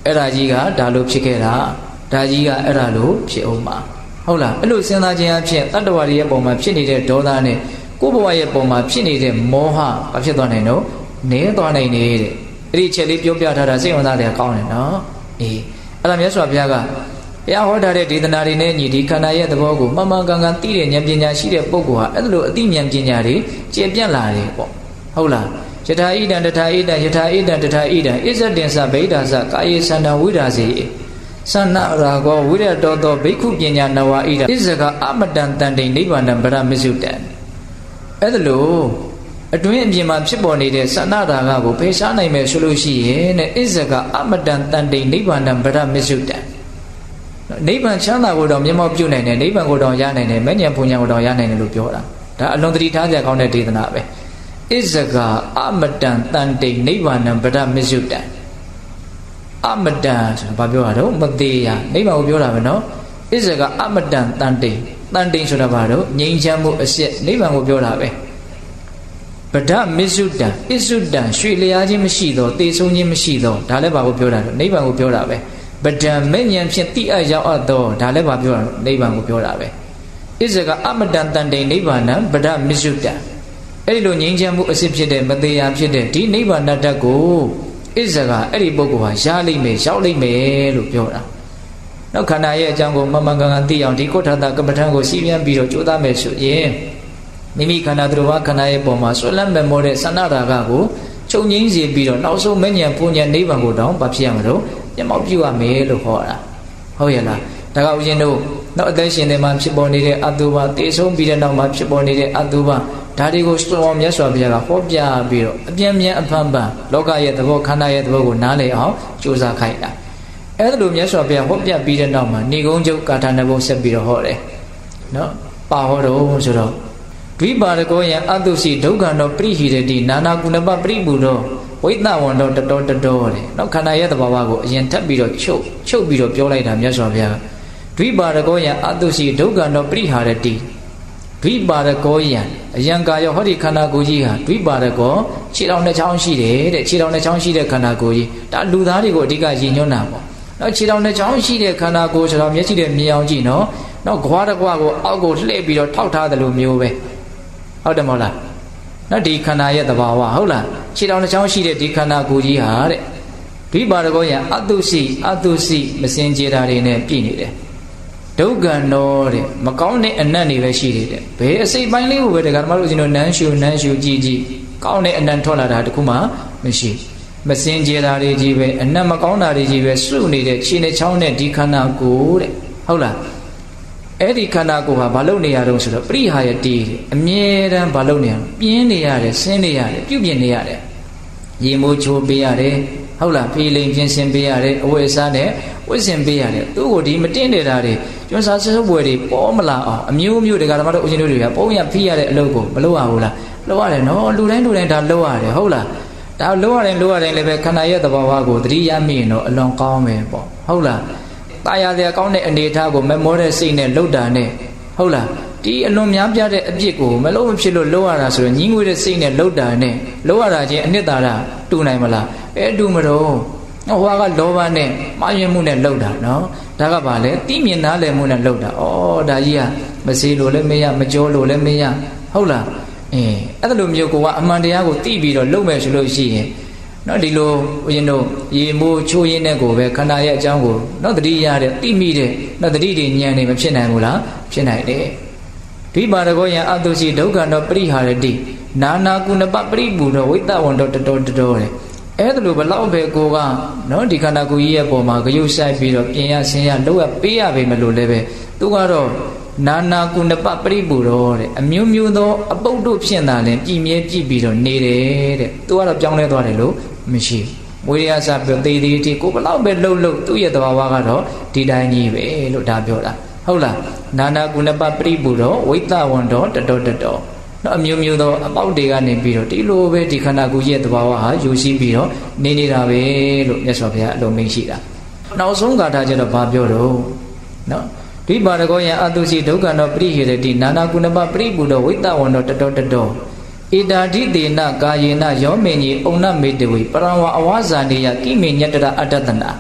အဲ့ဒါကြီးကဒါလို့ဖြစ်ခဲ့တာဒါကြီးကအဲ့ဒါလို့ဖြစ်အောင်ပါဟုတ်လားအဲ့လိုစဉ်းစားခြင်းအဖြစ်တတ္တဝါတွေရဲ့ပုံမှာဖြစ်နေတဲ့ဒေါသနဲ့ကိုယ်ဘဝရဲ့ပုံမှာဖြစ်နေတဲ့မောဟဘာဖြစ်သွားနိုင်တော့နည်းသွားနိုင်တယ်တဲ့အဲ့ဒီချက်လေးပြောပြထားတာစိတ်ဝင်စားတယ်ကောင်းတယ်နော်အေးအဲ့ဒါမြတ်စွာဘုရားကဘုရားဟောထားတဲ့ဒေသနာတွေနဲ့ညီဒီခန္ဓာရဲ့သဘောကိုမှန်မှန်ကန်ကန်သိတဲ့ဉာဏ်ပညာရှိတဲ့ပုဂ္ဂိုလ်ဟာအဲ့လိုအသိဉာဏ်ပညာတွေကျင့်ပြန့်လာတယ်ပေါ့ဟုတ်လားယထာဣဒံတထာဣဒံယထာဣဒံတထာဣဒံဣဇတင်္စဗိဒာစကာယေသန္တဝိဒါစေသန္နရာဂောဝိရတောသောဘိက္ခုပညာနဝဣဒံဣဇကအမတံတန်တိနိဗ္ဗာန်ဗရမစ္စုတံအဲ့ဒါလို့အတွင်းအပြင်မှာဖြစ်ပေါ်နေတဲ့သန္နရာဂကိုဖယ်ရှားနိုင်မယ်ဆိုလို့ရှိရင်တဲ့ဣဇကအမတံတန်တိနိဗ္ဗာန်ဗရမစ္စုတံနိဗ္ဗာန်ချမ်းသာကိုတော့မျက်မှောက်ပြုနိုင်တယ်နိဗ္ဗာန်ကိုတော့ရနိုင်တယ်မဉ္ဇဉ်ဘုံဉာဏ်ကိုတော့ရနိုင်တယ်လို့ပြောတာဒါအလွန်သတိထားကြကောင်းတဲ့ဒေသနာပဲဣဇကအမတံတန်တိနိဗ္ဗာန်ဗရမစ္စုတံအမတံဆိုတာဘာပြောတာတော့မသေးရနိဗ္ဗာန်ကိုပြောတာပဲနော်ဣဇကအမတံတန်တိတန်တိဆိုတာဘာတော့ငြိမ်းချမ်းမှုအစစ်နိဗ္ဗာန်ကိုပြောတာပဲဗဒမစ္စုတံဣစုတံရွှေလျားခြင်းမရှိသောတေဆုံးခြင်းမရှိသောဒါလည်းဘာကိုပြောတာတော့နိဗ္ဗာန်ကိုပြောတာပဲဗဒံမဉ္ဇဉ်ဖြင့်တိအပ်ရောက်အပ်သောဒါလည်းဘာပြောတာနိဗ္ဗာန်ကိုပြောတာပဲဣဇကအမတံတန်တိနိဗ္ဗာန်ဗဒမစ္စုတံအဲ့ဒီလိုငြိမ်းချမ်းမှုအစစ်ဖြစ်တဲ့မသေးရာဖြစ်တဲ့ဒီနိဗ္ဗာန်တတ်ကိုဣဇကအဲ့ဒီပုဂ္ဂိုလ်ဟာရလိမ့်မယ်ရောက်လိမ့်မယ်လို့ပြောတာနောက်ခန္ဓာရဲ့အကြောင်းကိုမမှန်ကန်ကန်သိအောင်ဒီကုဋ္ဌာတကမ္မထံကိုစီးပြန်ပြီးတော့ကြိုးစားမယ်ဆိုရင်မိမိခန္ဓာသူတော်ဘာခန္ဓာရဲ့ပုံမှာဆွဲလန်းမဲ့မောတဲ့သန္နရာဂကိုချုပ်ငြိမ်းစေပြီးတော့နောက်ဆုံးမဉ္ဇဉ်ပူဉ္ဇဉ်နိဗ္ဗာန်ကိုတောင်းဘာဖြစ်ရမလို့မျက်မှောက်ပြုရမယ်လို့ဟောတာဟုတ်ရဲ့လားဒါကဦးဇင်းတို့နောက်အသက်ရှင်နေမှာဖြစ်ပေါ်နေတဲ့အတုပတေဆုံးပြီးတဲ့နောက်မှာဖြစ်ပေါ်နေတဲ့အတုပဒါတွေကိုစွန့်အောင်မြတ်စွာဘုရားကဟောပြပြီးတော့အပြင်းပြင်းအဖန်ဖန်လောကရဲ့သဘောခန္ဓာရဲ့သဘောကိုနားလည်အောင်ကြိုးစားခိုင်းတာအဲ့ဒါလိုမြတ်စွာဘုရားဟောပြပြီးတဲ့နောက်မှာဏိဂုံးချုပ်ကာထာနဘုံဆက်ပြီးတော့ဟောတယ်နော်ပါဟောတော့ဆိုတော့ဒွိပါရကောယံအတုစီဒုက္ခနောပရိဟိရတိနာနာကုဏပပရိပူသောဝိသဝန္တောတတောတတောတဲ့နောက်ခန္ဓာရဲ့သဘာဝကိုအရင်ထပ်ပြီးတော့ချုပ်ချုပ်ပြီးတော့ပြောလိုက်တာမြတ်စွာဘုရားဒွိပါရကောယံအတုစီဒုက္ခနောပရိဟာရတိဒွိပါရကောယံအယံကာယောဟောဒီခန္ဓာကိုယ်ကြီးဟာဒွိပါရကောခြေတော်နှစ်ချောင်းရှိတယ်တဲ့ခြေတော်နှစ်ချောင်းရှိတဲ့ခန္ဓာကိုယ်ကြီးဒါလူသားတွေကိုအဓိကရည်ညွှန်းတာပေါ့နောက်ခြေတော်နှစ်ချောင်းရှိတဲ့ခန္ဓာကိုယ်ဆိုတော့မျက်စိနဲ့မြင်အောင်ကြည့်နော်နောက်ခွားတစ်ခွားကိုအောက်ကိုလှည့်ပြီးတော့ထောက်ထားတယ်လို့မျိုးပဲဟုတ်တယ်မဟုတ်လားနော်ဒီခန္ဓာရဲ့သဘာဝဟုတ်လားခြေတော်နှစ်ချောင်းရှိတဲ့ဒီခန္ဓာကိုယ်ကြီးဟာတဲ့ဒွိပါရကောယံအတုစီအတုစီမစင်ကြယ်တာတွေနဲ့ပြည့်နေတယ်ဒုက္ခနောတဲ့မကောင်းတဲ့အနတ်တွေပဲရှိတယ်တဲ့ဘယ်အစိတ်ပိုင်းလေးကိုပဲတရားဓမ္မတို့ကျွန်တော်နန်းရှူနန်းရှူကြည့်ကြည့်ကောင်းတဲ့အနတ်ထွက်လာတာတခုမှမရှိမစင်ကြယ်တာတွေကြီးပဲအနတ်မကောင်းတာတွေကြီးပဲစုနေတဲ့ခြေနဲ့ချောင်းနဲ့ဒီခန္ဓာကိုယ်တဲ့ဟုတ်လားအဲ့ဒီခန္ဓာကိုယ်ဟာဘာလုပ်နေရတော့ဆိုတော့ပရိဟာယတိအမြဲတမ်းဘာလုပ်နေရလဲပြင်းနေရတယ်ဆင်းနေရတယ်ပြုပြင်နေရတယ်ရေမိုးချိုးပေးရတယ်ဟုတ်လားဖေးလိမ်ပြင်ဆင်ပေးရတယ်အဝတ်အစားနဲ့ဝတ်ဆင်ပေးရတယ်သူ့ကိုဒီမတင်နေတာတွေကျွန်းစားဆွပွဲတွေပေါ်မလာအောင်အမျိုးမျိုးတရားဓမ္မတို့ဦးဇင်းတို့တွေကပုံရဖိရတဲ့အလုပ်ကိုမလုပ်ရဘူးလားလုပ်ရတယ်နော်လူတိုင်းလူတိုင်းဒါလုပ်ရတယ်ဟုတ်လားဒါလုပ်ရတယ်လုပ်ရတယ်လည်းပဲခန္ဓာရဲ့သဘာဝကိုသတိရမိရင်တော့အလွန်ကောင်းမယ်ပေါ့ဟုတ်လားตายရတဲ့ကောင်းတဲ့အနေအထားကိုမမောတဲ့စိတ်နဲ့လှုပ်တာနဲ့ဟုတ်လားဒီအလွန်များပြတဲ့အပြစ်ကိုမလုံးမဖြစ်လို့လှုပ်ရတာဆိုတော့ညီးငွေတဲ့စိတ်နဲ့လှုပ်တာနဲ့လှုပ်ရတာချင်းအနှစ်သာရတူနိုင်မလားအဲတူမတော့ဟိုကလောဘနဲ့မှားယွင်းမှုနဲ့လှုပ်တာနော်ဒါကဘာလဲတိမြင်နားလည်မှုနဲ့လှုပ်တာဩဒါကြီးကမစေးလို့လည်းမရမကြောလို့လည်းမရဟုတ်လားအဲအဲ့လိုမျိုးကအမှန်တရားကိုသိပြီးတော့လှုပ်မယ်ဆိုလို့ရှိရင်နော်ဒီလိုဦးဇင်းတို့ရေမိုးချိုးရင်းနဲ့ကိုပဲခန္ဓာရဲ့အကြောင်းကိုနော်တတိရတဲ့သိမိတဲ့နော်တတိတွေဉာဏ်တွေမဖြစ်နိုင်ဘူးလားဖြစ်နိုင်တယ်ဒိပါရကောယံအတုစီဒုက္ခနောပရိဟာရတိနာနာကုဏပပရိပူသောဝိတဝန္တောတတောတတောတဲ့အဲ့ဒါလိုဘလောက်ပဲကိုကနော်ဒီခန္ဓာကိုယ်ကြီးရဲ့ပုံမှာဂယုဆိုင်ပြီးတော့ပြင်ရဆင်းရလောက်ရပေးရပေမလို့လည်းပဲသူကတော့နာနာကုဏပပရိပူသောတဲ့အမျိုးမျိုးသောအပုဒ်တို့ဖြစ်တာလည်းပြည်မြဲကြည့်ပြီးတော့နေတယ်တဲ့သူကတော့ပြောင်းလဲသွားတယ်လို့မရှိမွေးရစပြောသေးသေးတိကိုဘလောက်ပဲလှုပ်လှုပ်သူ့ရဲ့သဘာဝကတော့ဒီတိုင်းကြီးပဲလို့ဒါပြောတာဟုတ်လားနာနာကုဏပပရိပူသောဝိတဝန္တောတတောတတောနော်အမျိုးမျိုးသောအပေါက်တွေကနေပြီးတော့ဒီလိုပဲဒီခန္ဓာကိုယ်ရဲ့သဘာဝဟာယူရှိပြီးတော့နေနေတာပဲလို့မြတ်စွာဘုရားအလုံးမိတ်ရှိတာနောက်ဆုံးဂါထာကျတော့ဘာပြောတော့နော်ဒိပါရကောယံအတုစီဒုက္ခနောပရိဟိရတိနာနာကုဏပပရိပူသောဝိတဝန္တောတတောတတောဣတာဓိတေနကာယေနယောမေညိဩနမေတဝေပရံဝအဝါဇာနေယကိမေညတရအတ္တတနာ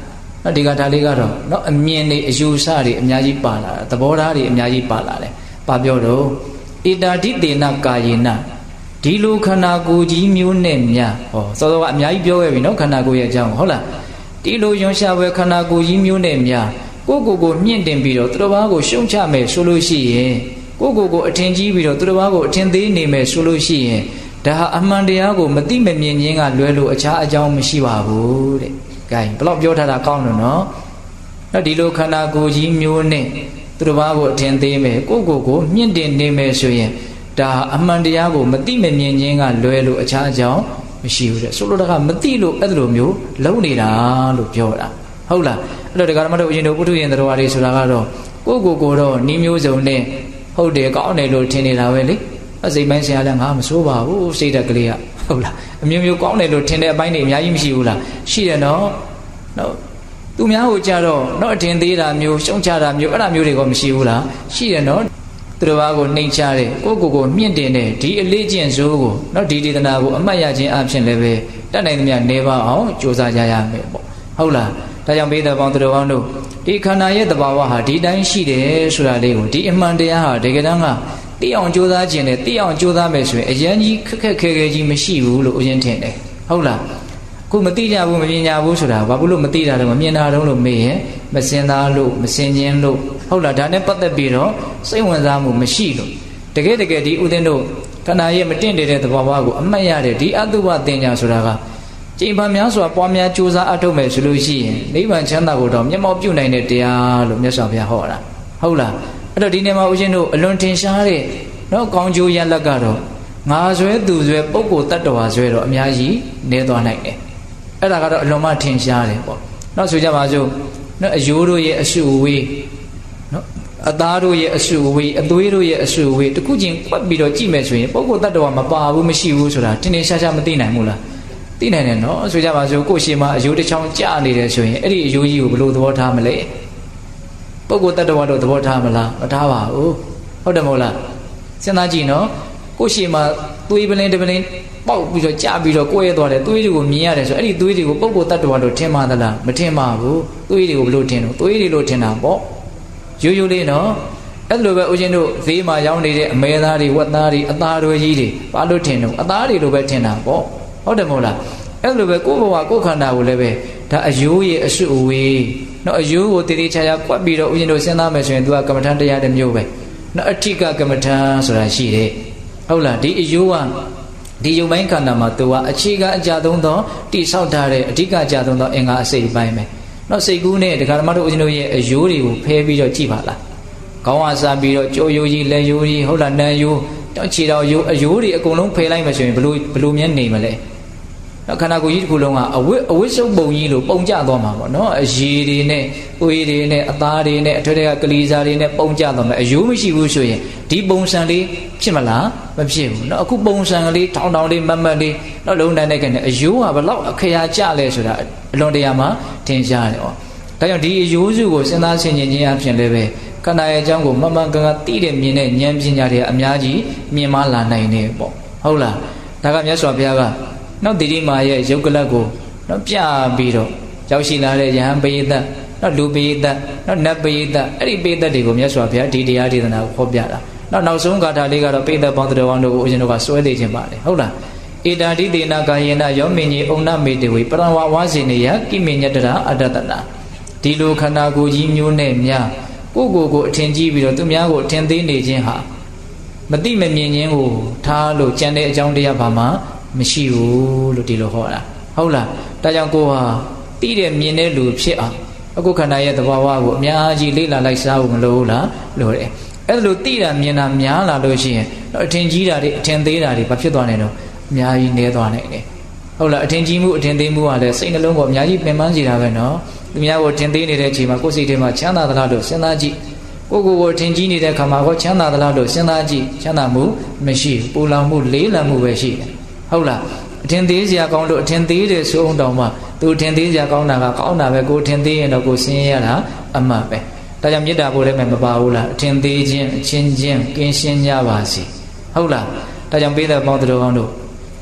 နော်ဒီကဒါလေးကတော့နော်အမြင်တွေအယူဆတွေအများကြီးပါလာတာသဘောထားတွေအများကြီးပါလာတယ်ဘာပြောတော့ဣတာတိတေနကာယေနဒီလိုခန္ဓာကိုယ်ကြီးမျိုးနဲ့များဟောစောစောကအများကြီးပြောခဲ့ပြီနော်ခန္ဓာကိုယ်ရဲ့အကြောင်းဟုတ်လားဒီလိုယွန်ရှာပွဲခန္ဓာကိုယ်ကြီးမျိုးနဲ့များကိုကိုကိုမြင့်တင်ပြီးတော့သူတစ်ပါးကိုရှုံချမယ်ဆိုလို့ရှိရင်ကိုကိုကိုအထင်ကြီးပြီးတော့သူတစ်ပါးကိုအထင်သေးနေမယ်ဆိုလို့ရှိရင်ဒါဟာအမှန်တရားကိုမသိမမြင်ခြင်းကလွဲလို့အခြားအကြောင်းမရှိပါဘူးတဲ့။ကဲဘယ်တော့ပြောထားတာကောင်းလို့နော်။နော်ဒီလိုခန္ဓာကိုယ်ကြီးမျိုးနဲ့သူတစ်ပါးကိုအထင်သေးမယ်ကိုကိုကိုမြင့်တင်နေမယ်ဆိုရင်ဒါအမှန်တရားကိုမသိမမြင်ခြင်းကလွဲလို့အခြားအကြောင်းမရှိဘူးတဲ့။ဆိုလိုတာကမသိလို့အဲ့လိုမျိုးလုံးနေတာလို့ပြောတာဟုတ်လား။အဲ့တော့ဒီကရမတို့အရင်တို့ပုထုရင်တော်ဝါတွေဆိုတာကတော့ကိုကိုကိုတော့နှီးမျိုးစုံနဲ့ဟုတ်တယ်ကောင်းတယ်လို့ထင်နေတာပဲလေအစိတ်ပိုင်းဆရာလည်းငါမစိုးပါဘူးစိတ်ဓာတ်ကလေးကဟုတ်လားအမျိုးမျိုးကောင်းတယ်လို့ထင်တဲ့အပိုင်းတွေအများကြီးမရှိဘူးလားရှိတယ်နော်နော်သူများကိုကြတော့နော်အထင်သေးတာမျိုးရှုံချတာမျိုးအဲ့ဒါမျိုးတွေကမရှိဘူးလားရှိတယ်နော်သူတစ်ပါးကိုနှိမ်ချတဲ့ကိုကိုကိုမြင့်တင်တဲ့ဒီအလေးကျင့်စိုးကိုနော်ဒီဒေသနာကိုအမှတ်ရခြင်းအပြင်လည်းပဲတတ်နိုင်သမျှနေပါအောင်ကြိုးစားကြရမယ်ပေါ့ဟုတ်လားဒါကြောင့်ဘေးတော်ပေါင်းသူတော်ကောင်းတို့ဒီခန္ဓာရဲ့သဘာဝဟာဒီတိုင်းရှိတယ်ဆိုတာလေးကိုဒီအမှန်တရားဟာတကယ်တမ်းကသိအောင်ကြိုးစားခြင်းနဲ့သိအောင်ကြိုးစားမယ်ဆိုရင်အရင်ကြီးခက်ခက်ခဲခဲကြီးမရှိဘူးလို့ဥစဉ်ထင်တယ်ဟုတ်လားအခုမသိကြဘူးမမြင်ကြဘူးဆိုတာဘာလို့မသိတာတော့မမြင်တာတော့လို့မေးရင်မစင်သားလို့မစင်ခြင်းလို့ဟုတ်လားဒါနဲ့ပတ်သက်ပြီးတော့စိတ်ဝင်စားမှုမရှိလို့တကယ်တကယ်ဒီဥစဉ်တို့ခန္ဓာရဲ့မတင့်တဲ့သဘာဝကိုအမှတ်ရတဲ့ဒီအတုပတင်ညာဆိုတာကကျင့်ပါများစွာပွားများကြိုးစားအထုတ်မယ်ဆိုလို့ရှိရင်နိဗ္ဗာန်ချမ်းသာကိုတော့မျက်မှောက်ပြုနိုင်တဲ့တရားလို့မြတ်စွာဘုရားဟောတာဟုတ်လားအဲ့တော့ဒီနေ့မှာဦးဇင်းတို့အလွန်ထင်ရှားတဲ့နော်ကောင်းကျိုးရလတ်ကတော့ငါဆွဲသူဆွဲပုဂ္ဂိုလ်တ attva ဆွဲတော့အများကြီးနေသွားနိုင်တယ်အဲ့ဒါကတော့အလွန်မှထင်ရှားတယ်ပေါ့နော်ဆိုကြပါစို့နော်အယိုးတို့ရဲ့အစုအဝေးနော်အသားတို့ရဲ့အစုအဝေးအသွေးတို့ရဲ့အစုအဝေးတခုချင်းကွက်ပြီးတော့ကြည့်မယ်ဆိုရင်ပုဂ္ဂိုလ်တ attva မပါဘူးမရှိဘူးဆိုတာထင်ထင်ရှားရှားမသိနိုင်ဘူးလားသိနိုင်တယ်နော်ဆိုကြပါစို့ကိုယ်ရှိမှအယိုးတစ်ချောင်းကြာနေတယ်ဆိုရင်အဲ့ဒီအယိုးကြီးကိုဘယ်လိုသဘောထားမလဲပုဂ္ဂိုလ်တ attva တို့သဘောထားမလားမထားပါဘူးဟုတ်တယ်မဟုတ်လားစဉ်းစားကြည့်နော်ကိုယ်ရှိမှသွေးပလင်းတပလင်းပေါက်ပြီးတော့ကြာပြီးတော့ကိုယ်ရဲသွားတယ်သွေးတွေကိုမြင်ရတယ်ဆိုအဲ့ဒီသွေးတွေကိုပုဂ္ဂိုလ်တ attva တို့ထင်ပါသလားမထင်ပါဘူးသွေးတွေကိုဘယ်လိုထင်လို့သွေးတွေလို့ထင်တာပေါ့ရိုးရိုးလေးနော်အဲ့လိုပဲဦးဇင်းတို့ဈေးမှာရောင်းနေတဲ့အမဲသားတွေဝက်သားတွေအသားတွေကြီးတွေဘာလို့ထင်လို့အသားတွေလိုပဲထင်တာပေါ့ဟုတ်တယ်မဟုတ်လားအဲ့လိုပဲကိုယ်ဘဝကိုယ်ခန္ဓာကိုလည်းပဲဒါအယိုးရဲ့အစုအဝေးနော်အယိုးကိုတည်တည်ချာချာကွက်ပြီးတော့ဦးဇင်းတို့စဉ်းစားမယ်ဆိုရင် तू ကကမ္မထန်တရားတစ်မျိုးပဲနော်အဋ္ဌိကကမ္မထန်ဆိုတာရှိတယ်ဟုတ်လားဒီအယိုးကဒီယုံပိုင်းခန္ဓာမှာ तू ကအခြေခံအကြသုံးသောတိဆောက်ထားတဲ့အဓိကအကြသုံးသောအင်္ဂါအစိတ်ပိုင်းပဲနော်စိတ်ကူးနဲ့ဒကာဓမ္မတို့ဦးဇင်းတို့ရဲ့အယိုးတွေကိုဖဲပြီးတော့ကြည့်ပါလားခေါင်းဝါစားပြီးတော့ကြောယိုးကြီးလက်ယိုးကြီးဟုတ်လားနံယိုးတောက်ခြေတော်ယိုးအယိုးတွေအကုန်လုံးဖယ်လိုက်မှဆိုရင်ဘလို့ဘလို့မြဲနေမလဲနော်ခန္ဓာကိုယ်ကြီးတစ်ခုလုံးကအဝိအဝိစုပ်ပုံကြီးလို့ပုံကျသွားမှာပေါ့နော်အရည်တွေနဲ့သွေးတွေနဲ့အသားတွေနဲ့အထွတ်တွေကကလေးစားတွေနဲ့ပုံကျသွားမယ်အယိုးမရှိဘူးဆိုရင်ဒီပုံစံလေးဖြစ်မလားမဖြစ်ဘူးနော်အခုပုံစံကလေးထောင်းထောင်းလေးမတ်မတ်လေးနော်လုံးတန်းတဲ့ကနေအယိုးကဘလောက်အခရာကျလဲဆိုတာအလွန်တရာမှာထင်ရှားတယ်ဩဒါကြောင့်ဒီအယိုးစုကိုစဉ်းစားဆင်ခြင်ခြင်းအပြင်လည်းပဲခန္ဓာရဲ့အကြောင်းကိုမမှန်ကန်ကန်သိတဲ့မြင်တဲ့ဉာဏ်ပညာတွေအများကြီးမြင်မလာနိုင်နေပေါ့ဟုတ်လားဒါကမြတ်စွာဘုရားကနောက်တိတိမာရဲ့ယုတ်ကလတ်ကိုနော်ပြပြီးတော့ရောက်ရှိလာတဲ့ယဟန်ပရိသတ်နော်လူပရိသတ်နော်နတ်ပရိသတ်အဲ့ဒီပရိသတ်တွေကိုမြတ်စွာဘုရားဒီတရားဒေသနာကိုဟောပြတာနော်နောက်ဆုံးဂါထာလေးကတော့ပရိသတ်ပေါင်းတော်တို့ကိုဦးဇင်းတို့ကစွဲသိခြင်းပါတယ်ဟုတ်လားဧတာတိတေနကာယေနယောမင်းကြီးအုံနမေတေဝေပရံဝဝါစေနေယကိမေညတရာအတ္တတနာဒီလိုခန္ဓာကိုယ်ကြီးမျိုးနဲ့များကိုကိုကိုအထင်ကြီးပြီးတော့သူများကိုအထင်သေးနေခြင်းဟာမတိမမြင်ခြင်းကိုထားလို့ကြံတဲ့အကြောင်းတရားဘာမှမရှိဘူးလို့ဒီလိုဟောတာဟုတ်လားဒါကြောင့်ကိုဟာတိတဲ့မြင်တဲ့လူဖြစ်အောင်အခုခန္ဓာရဲ့သဘာဝကိုအများကြီးလေ့လာလိုက်စားဖို့မလိုဘူးလားလိုတယ်အဲ့လိုတိတာမြင်တာများလာလို့ရှိရင်အထင်ကြီးတာတွေအထင်သေးတာတွေဘာဖြစ်သွားနိုင်တော့အများကြီးနည်းသွားနိုင်တယ်ဟုတ်လားအထင်ကြီးမှုအထင်သေးမှုကလည်းစိတ်နှလုံးကိုအများကြီးပင်ပန်းစေတာပဲနော်သူများကိုထင်သေးနေတဲ့အချိန်မှာကိုယ်စိတ်ထဲမှာချမ်းသာသလားလို့စဉ်းစားကြည့်ကိုကိုကိုထင်ကြီးနေတဲ့ခါမှာကိုချမ်းသာသလားလို့စဉ်းစားကြည့်ချမ်းသာမှုမရှိဘူးပူလောင်မှုလေးလံမှုပဲရှိတယ်ဟုတ်လားအထင်သေးစရာကောင်းလို့အထင်သေးတယ်ဆိုအောင်တောင်မှသူအထင်သေးစရာကောင်းတာကကောင်းတာပဲကိုထင်သေးရင်တော့ကိုဆင်းရဲရတာအမှန်ပဲဒါကြောင့်မေတ္တာပို့လည်းမပါဘူးလားအထင်သေးခြင်းအချင်းချင်းကင်းရှင်းကြပါစေဟုတ်လားဒါကြောင့်ပေးတဲ့ပေါင်းတော်ကောင်းတို့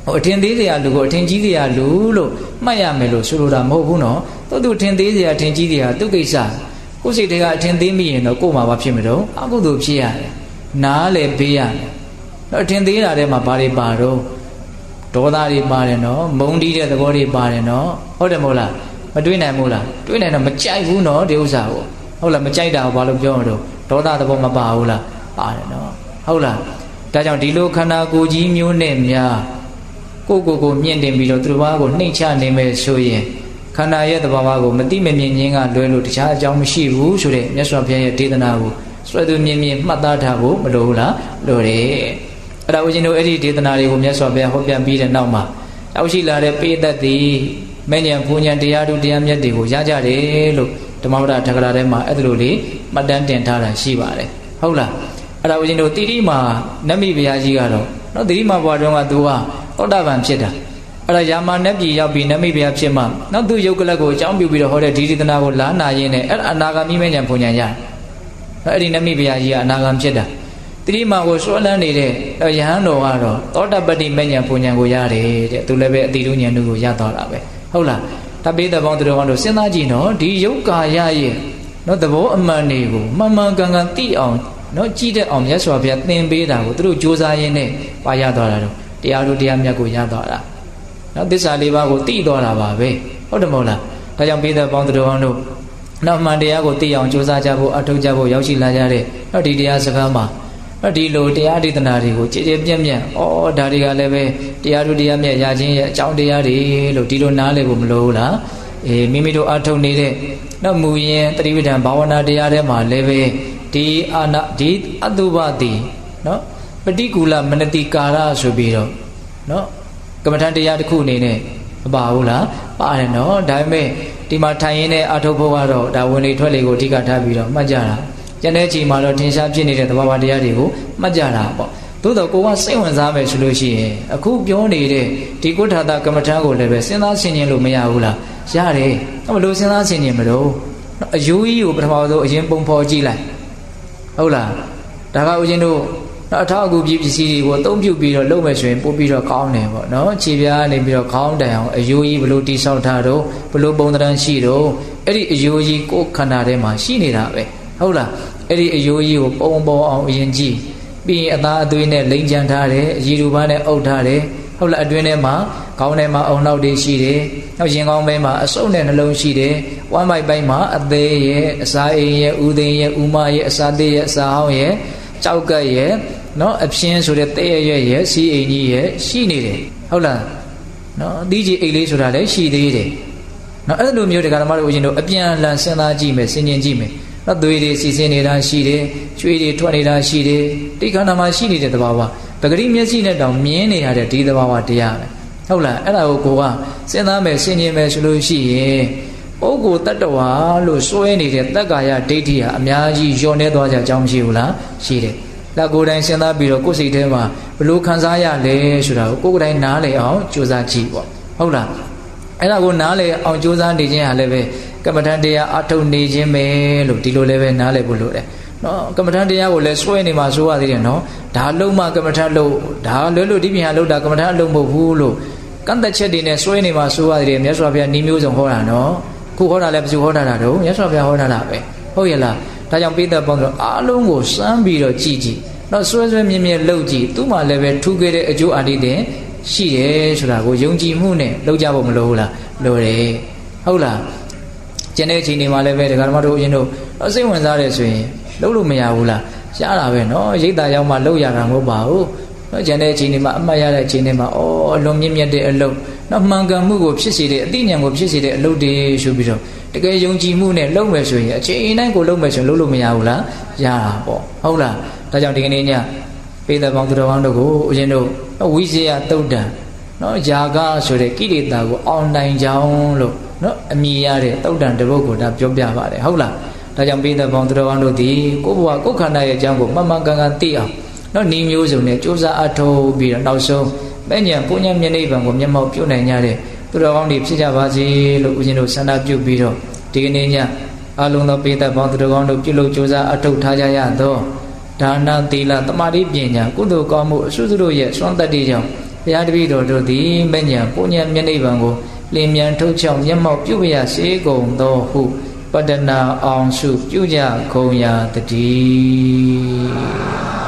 ဟိုအထင်သေးစရာလူကိုအထင်ကြီးစရာလူလို့မှတ်ရမယ်လို့ဆိုလိုတာမဟုတ်ဘူးနော်သူသူအထင်သေးစရာအထင်ကြီးစရာသူကိစ္စကိုယ်စိတ်တွေကအထင်သေးမိရင်တော့ကိုယ်မှာဘာဖြစ်မလို့အကုသိုလ်ဖြစ်ရတယ်နားလည်းပေးရတယ်တော့အထင်သေးတာထဲမှာဘာတွေပါတော့ဒေါသတွေပါတယ်နော်မုန်းတီးတဲ့သဘောတွေပါတယ်နော်ဟုတ်တယ်မဟုတ်လားမတွေးနိုင်ဘူးလားတွေးနိုင်တော့မကြိုက်ဘူးနော်ဒီဥစ္စာကိုဟုတ်လားမကြိုက်တာကိုဘာလို့ပြောမှာတော့ဒေါသသဘောမပါဘူးလားပါတယ်နော်ဟုတ်လားဒါကြောင့်ဒီလိုခန္ဓာကိုယ်ကြီးမျိုးနဲ့များကိုကိုကိုမြင့်တင်ပြီးတော့သူတစ်ပါးကိုနှိမ့်ချနေမယ်ဆိုရင်ခန္ဓာရဲ့သဘာဝကိုမတိမမြင်ခြင်းကလွဲလို့တခြားအကြောင်းမရှိဘူးဆိုတဲ့မြတ်စွာဘုရားရဲ့ဒေသနာကိုစွဲသူမြင်မြင်မှတ်သားထားဖို့မလိုဘူးလားလိုတယ်အဲ့ဒါဦးဇင်းတို့အဲ့ဒီဒေသနာတွေကိုမြတ်စွာဘုရားဟောပြပြီးတဲ့နောက်မှာရောက်ရှိလာတဲ့ပိဋကတ်သည်မဉ္ဇဉ်ပူဉ္ဇဉ်တရားတို့တရားမြတ်တွေကိုရကြတယ်လို့ဓမ္မဝဒထက္ကရာထဲမှာအဲ့ဒါလိုလေးမှတ်တမ်းတင်ထားတာရှိပါတယ်ဟုတ်လားအဲ့ဒါဦးဇင်းတို့တိတိမာနတ်မိဘုရားကြီးကတော့နော်တိတိမာဘွားတော်ကသူကသောတာပန်ဖြစ်တာအဲ့ဒါယာမနတ်ပြည်ရောက်ပြီးနတ်မိဘုရားဖြစ်မှနောက်သူယုတ်ကလတ်ကိုအကြောင်းပြုပြီးတော့ဟောတဲ့ဒီဒေသနာကိုလာနာရင်းနဲ့အဲ့အနာဂါမိမဉ္ဇဉ်ပူဉ္ဇဉ်ရတယ်အဲ့ဒီနတ်မိဘုရားကြီးကအနာဂံဖြစ်တာတိတိမာကိုစွဲလန်းနေတဲ့ယဟန်တော်ကတော့သောတပတ္တိမဉ္ဇဉ်ပူဉ္ဇဉ်ကိုရတယ်တဲ့သူလည်းပဲအတိတုဉ္ဇဉ်တို့ကိုရသွားတာပဲဟုတ်လားတပိသဘောင်းသူတော်ကောင်းတို့စဉ်းစားကြည့်နော်ဒီယုတ်ကာယရဲ့နော်သဘောအမှန်တွေကိုမှန်မှန်ကန်ကန်သိအောင်နော်ကြည့်တဲ့အောင်မြတ်စွာဘုရားသင်ပေးတာကိုသူတို့ကြိုးစားရင်းနဲ့ပါရသွားတာတော့တရားတို့တရားမြတ်ကိုရသွားတာနော်သစ္စာလေးပါးကိုသိသွားတာပါပဲဟုတ်တယ်မဟုတ်လားဒါကြောင့်ပိသဘောင်းသူတော်ကောင်းတို့နောက်မှန်တရားကိုသိအောင်ကြိုးစားကြဖို့အထောက်ကြဖို့ရောက်ရှိလာကြတဲ့နော်ဒီတရားစကားမှာနော်ဒီလိုတရားဒေသနာတွေကိုကြည်ကြည်ပြန့်ပြန့်ဩဒါတွေကလည်းပဲတရားတို့တရားမြတ်ရခြင်းရဲ့အကြောင်းတရားတွေလို့ဒီလိုနားလည်ဖို့မလိုဘူးလားအေးမိမိတို့အထောက်နေတဲ့နော်မူရင်တတိပဋ္ဌာန်ဘာဝနာတရားထဲမှာလည်းပဲဒီအာနာဒီအတုပတိနော်ပฏิကူလမနတိကာရဆိုပြီးတော့နော်ကမ္မထတရားတစ်ခုအနေနဲ့မပါဘူးလားပါတယ်နော်ဒါပေမဲ့ဒီမှာထိုင်ရင်းနဲ့အထုတ်ဖို့ကတော့ဒါဝင်လေထွက်လေကိုအဓိကထားပြီးတော့မှတ်ကြတာကျန်တဲ့ချိန်မှာတော့ထင်ရှားဖြစ်နေတဲ့သဘာဝတရားတွေကိုမှတ်ကြတာပေါ့သို့တော့ကိုကစိတ်ဝင်စားမယ်ဆိုလို့ရှိရင်အခုပြောနေတဲ့ဒီကုဋ္ဌာတကမ္မထကိုလည်းပဲစဉ်းစားဆင်ခြင်လို့မရဘူးလားရတယ်ဘယ်လိုစဉ်းစားဆင်ခြင်မလို့အယူကြီးကိုပထမဆုံးအရင်ပုံဖော်ကြည့်လိုက်ဟုတ်လားဒါကဦးဇင်းတို့အထောက်အကူပစ္စည်းတွေကိုအသုံးပြုပြီးတော့လုပ်မယ်ဆိုရင်ပို့ပြီးတော့ကောင်းတယ်ပေါ့နော်ခြေပြားနေပြီးတော့ခေါင်းတိုင်အောင်အယူကြီးဘလို့တိဆောက်ထားတော့ဘလို့ပုံသဏ္ဍာန်ရှိတော့အဲ့ဒီအယူကြီးကိုယ်ခန္ဓာထဲမှာရှိနေတာပဲဟုတ်လားအဲ့ဒီအယူကြီးကိုပုံပေါ်အောင်အရင်ကြည့်ပြီးရင်အသားအသွေးနဲ့လိမ့်ချမ်းထားတယ်အရည်တူပန်းနဲ့အုပ်ထားတယ်ဟုတ်လားအတွင်းထဲမှာခေါင်းထဲမှာအုံနောက်တွေရှိတယ်နောက်ရင်ကောင်းပိုင်းမှာအစုပ်နဲ့နှလုံးရှိတယ်ဝမ်းပိုက်ပိုင်းမှာအသေးရဲ့အစာအိမ်ရဲ့ဥသိမ်းရဲ့ဥမရဲ့အစာသေးရဲ့အစာဟောင်းရဲ့ကြောက်ကက်ရဲ့နော်အပြင်းဆိုတဲ့တဲ့ရဲ့ရဲ့စီအိမ်ကြီးရဲ့ရှိနေတယ်ဟုတ်လားနော်အသီးကြီးအိတ်လေးဆိုတာလည်းရှိသေးတယ်နော်အဲ့လိုမျိုးတက္ကရာမတို့ဦးရှင်တို့အပြန်လန်စဉ်းစားကြည့်မယ်စဉ်းကျင်ကြည့်မယ်နော်သွေးတွေစီစဉ်နေတာရှိတယ်ကျွေးတွေထွက်နေတာရှိတယ်ဒီခန္ဓာမှာရှိနေတဲ့သဘာဝပဂရိမျက်စိနဲ့တောင်မြင်နေရတဲ့ဒီသဘာဝတရားပဲဟုတ်လားအဲ့ဒါကိုကိုကစဉ်းစားမယ်စဉ်းကျင်မယ်ဆိုလို့ရှိရင်ပုဂ္ဂိုလ်တ attva လို့စွဲနေတဲ့တက္ကာယဒိဋ္ဌိဟာအများကြီးညှော်နေသွားကြအကြောင်းမရှိဘူးလားရှိတယ်လက်ကိုယ်တိုင်စဉ်းစားပြီးတော့ကိုယ်စိတ်ထဲမှာဘလို့ခံစားရလဲဆိုတာကိုကိုယ်တိုင်နားလည်အောင်ကြိုးစားကြည့်ပေါ့ဟုတ်လားအဲ့ဒါကိုနားလည်အောင်ကြိုးစားနေခြင်းဟာလည်းပဲကမ္မထန်တရားအထုတ်နေခြင်းပဲလို့ဒီလိုလည်းပဲနားလည်ဖို့လိုတယ်နော်ကမ္မထန်တရားကိုလည်းစွဲနေမှာဆိုရသေးတယ်နော်ဒါလုံးမှကမ္မထန်လို့ဒါလွဲလို့ဒီပြန်လို့ဒါကမ္မထန်အလုံးမဟုတ်ဘူးလို့ကန့်သက်ချက်တွေနဲ့စွဲနေမှာဆိုရသေးတယ်မြတ်စွာဘုရားဤမျိုးစုံဟောတာနော်ခုဟောတာလည်းဘယ်သူဟောတာတာတော့မြတ်စွာဘုရားဟောတာတာပဲဟုတ်ရဲ့လားဒါကြောင့်ပိဿပေါင်းတို့အားလုံးကိုစမ်းပြီးတော့ကြည့်ကြည့်တော့ဆွဲဆွဲမြဲမြဲလှုပ်ကြည့်သူ့မှာလည်းပဲထူးခဲ့တဲ့အကျိုးအာနိသင်ရှိတယ်ဆိုတာကိုယုံကြည်မှုနဲ့လှုပ်ကြဖို့မလိုဘူးလားလိုတယ်ဟုတ်လားကျန်တဲ့အချိန်တွေမှာလည်းပဲဒကာဓမ္မတို့အရင်တို့စိတ်ဝင်စားတယ်ဆိုရင်လှုပ်လို့မရဘူးလားရှားတာပဲနော်ရိတ်တာရောက်မှလှုပ်ရတာမဟုတ်ပါဘူးနော်ကျန်တဲ့အချိန်တွေမှာအမှတ်ရတဲ့အချိန်တွေမှာအော်အလွန်မြင့်မြတ်တဲ့အလုပ်နော်မှန်ကန်မှုကိုဖြစ်စေတဲ့အသိဉာဏ်ကိုဖြစ်စေတဲ့အလုပ်တွေဆိုပြီးတော့တကယ်ယုံကြည်မှုနဲ့လုပ်မယ်ဆိုရင်အချိန်တိုင်းကိုလုပ်မယ်ဆိုရင်လုပ်လို့မရဘူးလားရတာပေါ့ဟုတ်လားဒါကြောင့်ဒီကနေ့ညပိဿပေါင်းသူတော်ကောင်းတို့ကိုဦးဇင်းတို့ဝိဇ္ဇယတုတ်တံနော်ຢာကဆိုတဲ့ကိလေသာကိုအောင်နိုင်ကြောင်းလို့နော်အမိရတဲ့တုတ်တံတစ်ပုဒ်ကိုဒါပြောပြပါတယ်ဟုတ်လားဒါကြောင့်ပိဿပေါင်းသူတော်ကောင်းတို့ဒီကိုယ့်ဘဝကိုယ့်ခန္ဓာရဲ့အကြောင်းကိုမှန်မှန်ကန်ကန်သိအောင်နော်ဤမျိုးစုံနဲ့ကြိုးစားအထောက်ပြီးတော့နောက်ဆုံးမဲ့ညာပုညံမျက်နှိပ်ပံကိုမျက်မှောက်ပြုနိုင်ကြတဲ့သူတော်ကောင်းတွေဖြစ်ကြပါစေလို့ဦးဇင်းတို့ဆန္ဒပြုပြီးတော့ဒီကနေ့ညအလုံးသောပိဿပေါင်းသူတော်ကောင်းတို့ပြုလုပ်ကြိုးစားအထောက်ထားကြရသောဒါနသီလသမာဓိပညာကုသိုလ်ကောင်းမှုအစွတ်စွတ်တို့ရဲ့စွမ်းတတ္တိကြောင့်ဘုရားတပည့်တော်တို့သည်မဉ္ဇဉ်ပုညံမျက်နှိဗံကိုလင်းမြန်ထုတ်ချောင်းမျက်မှောက်ပြုပရစေကုန်သောဟုပတ္တနာအောင်စုပြုကြကုန်ရာတည်း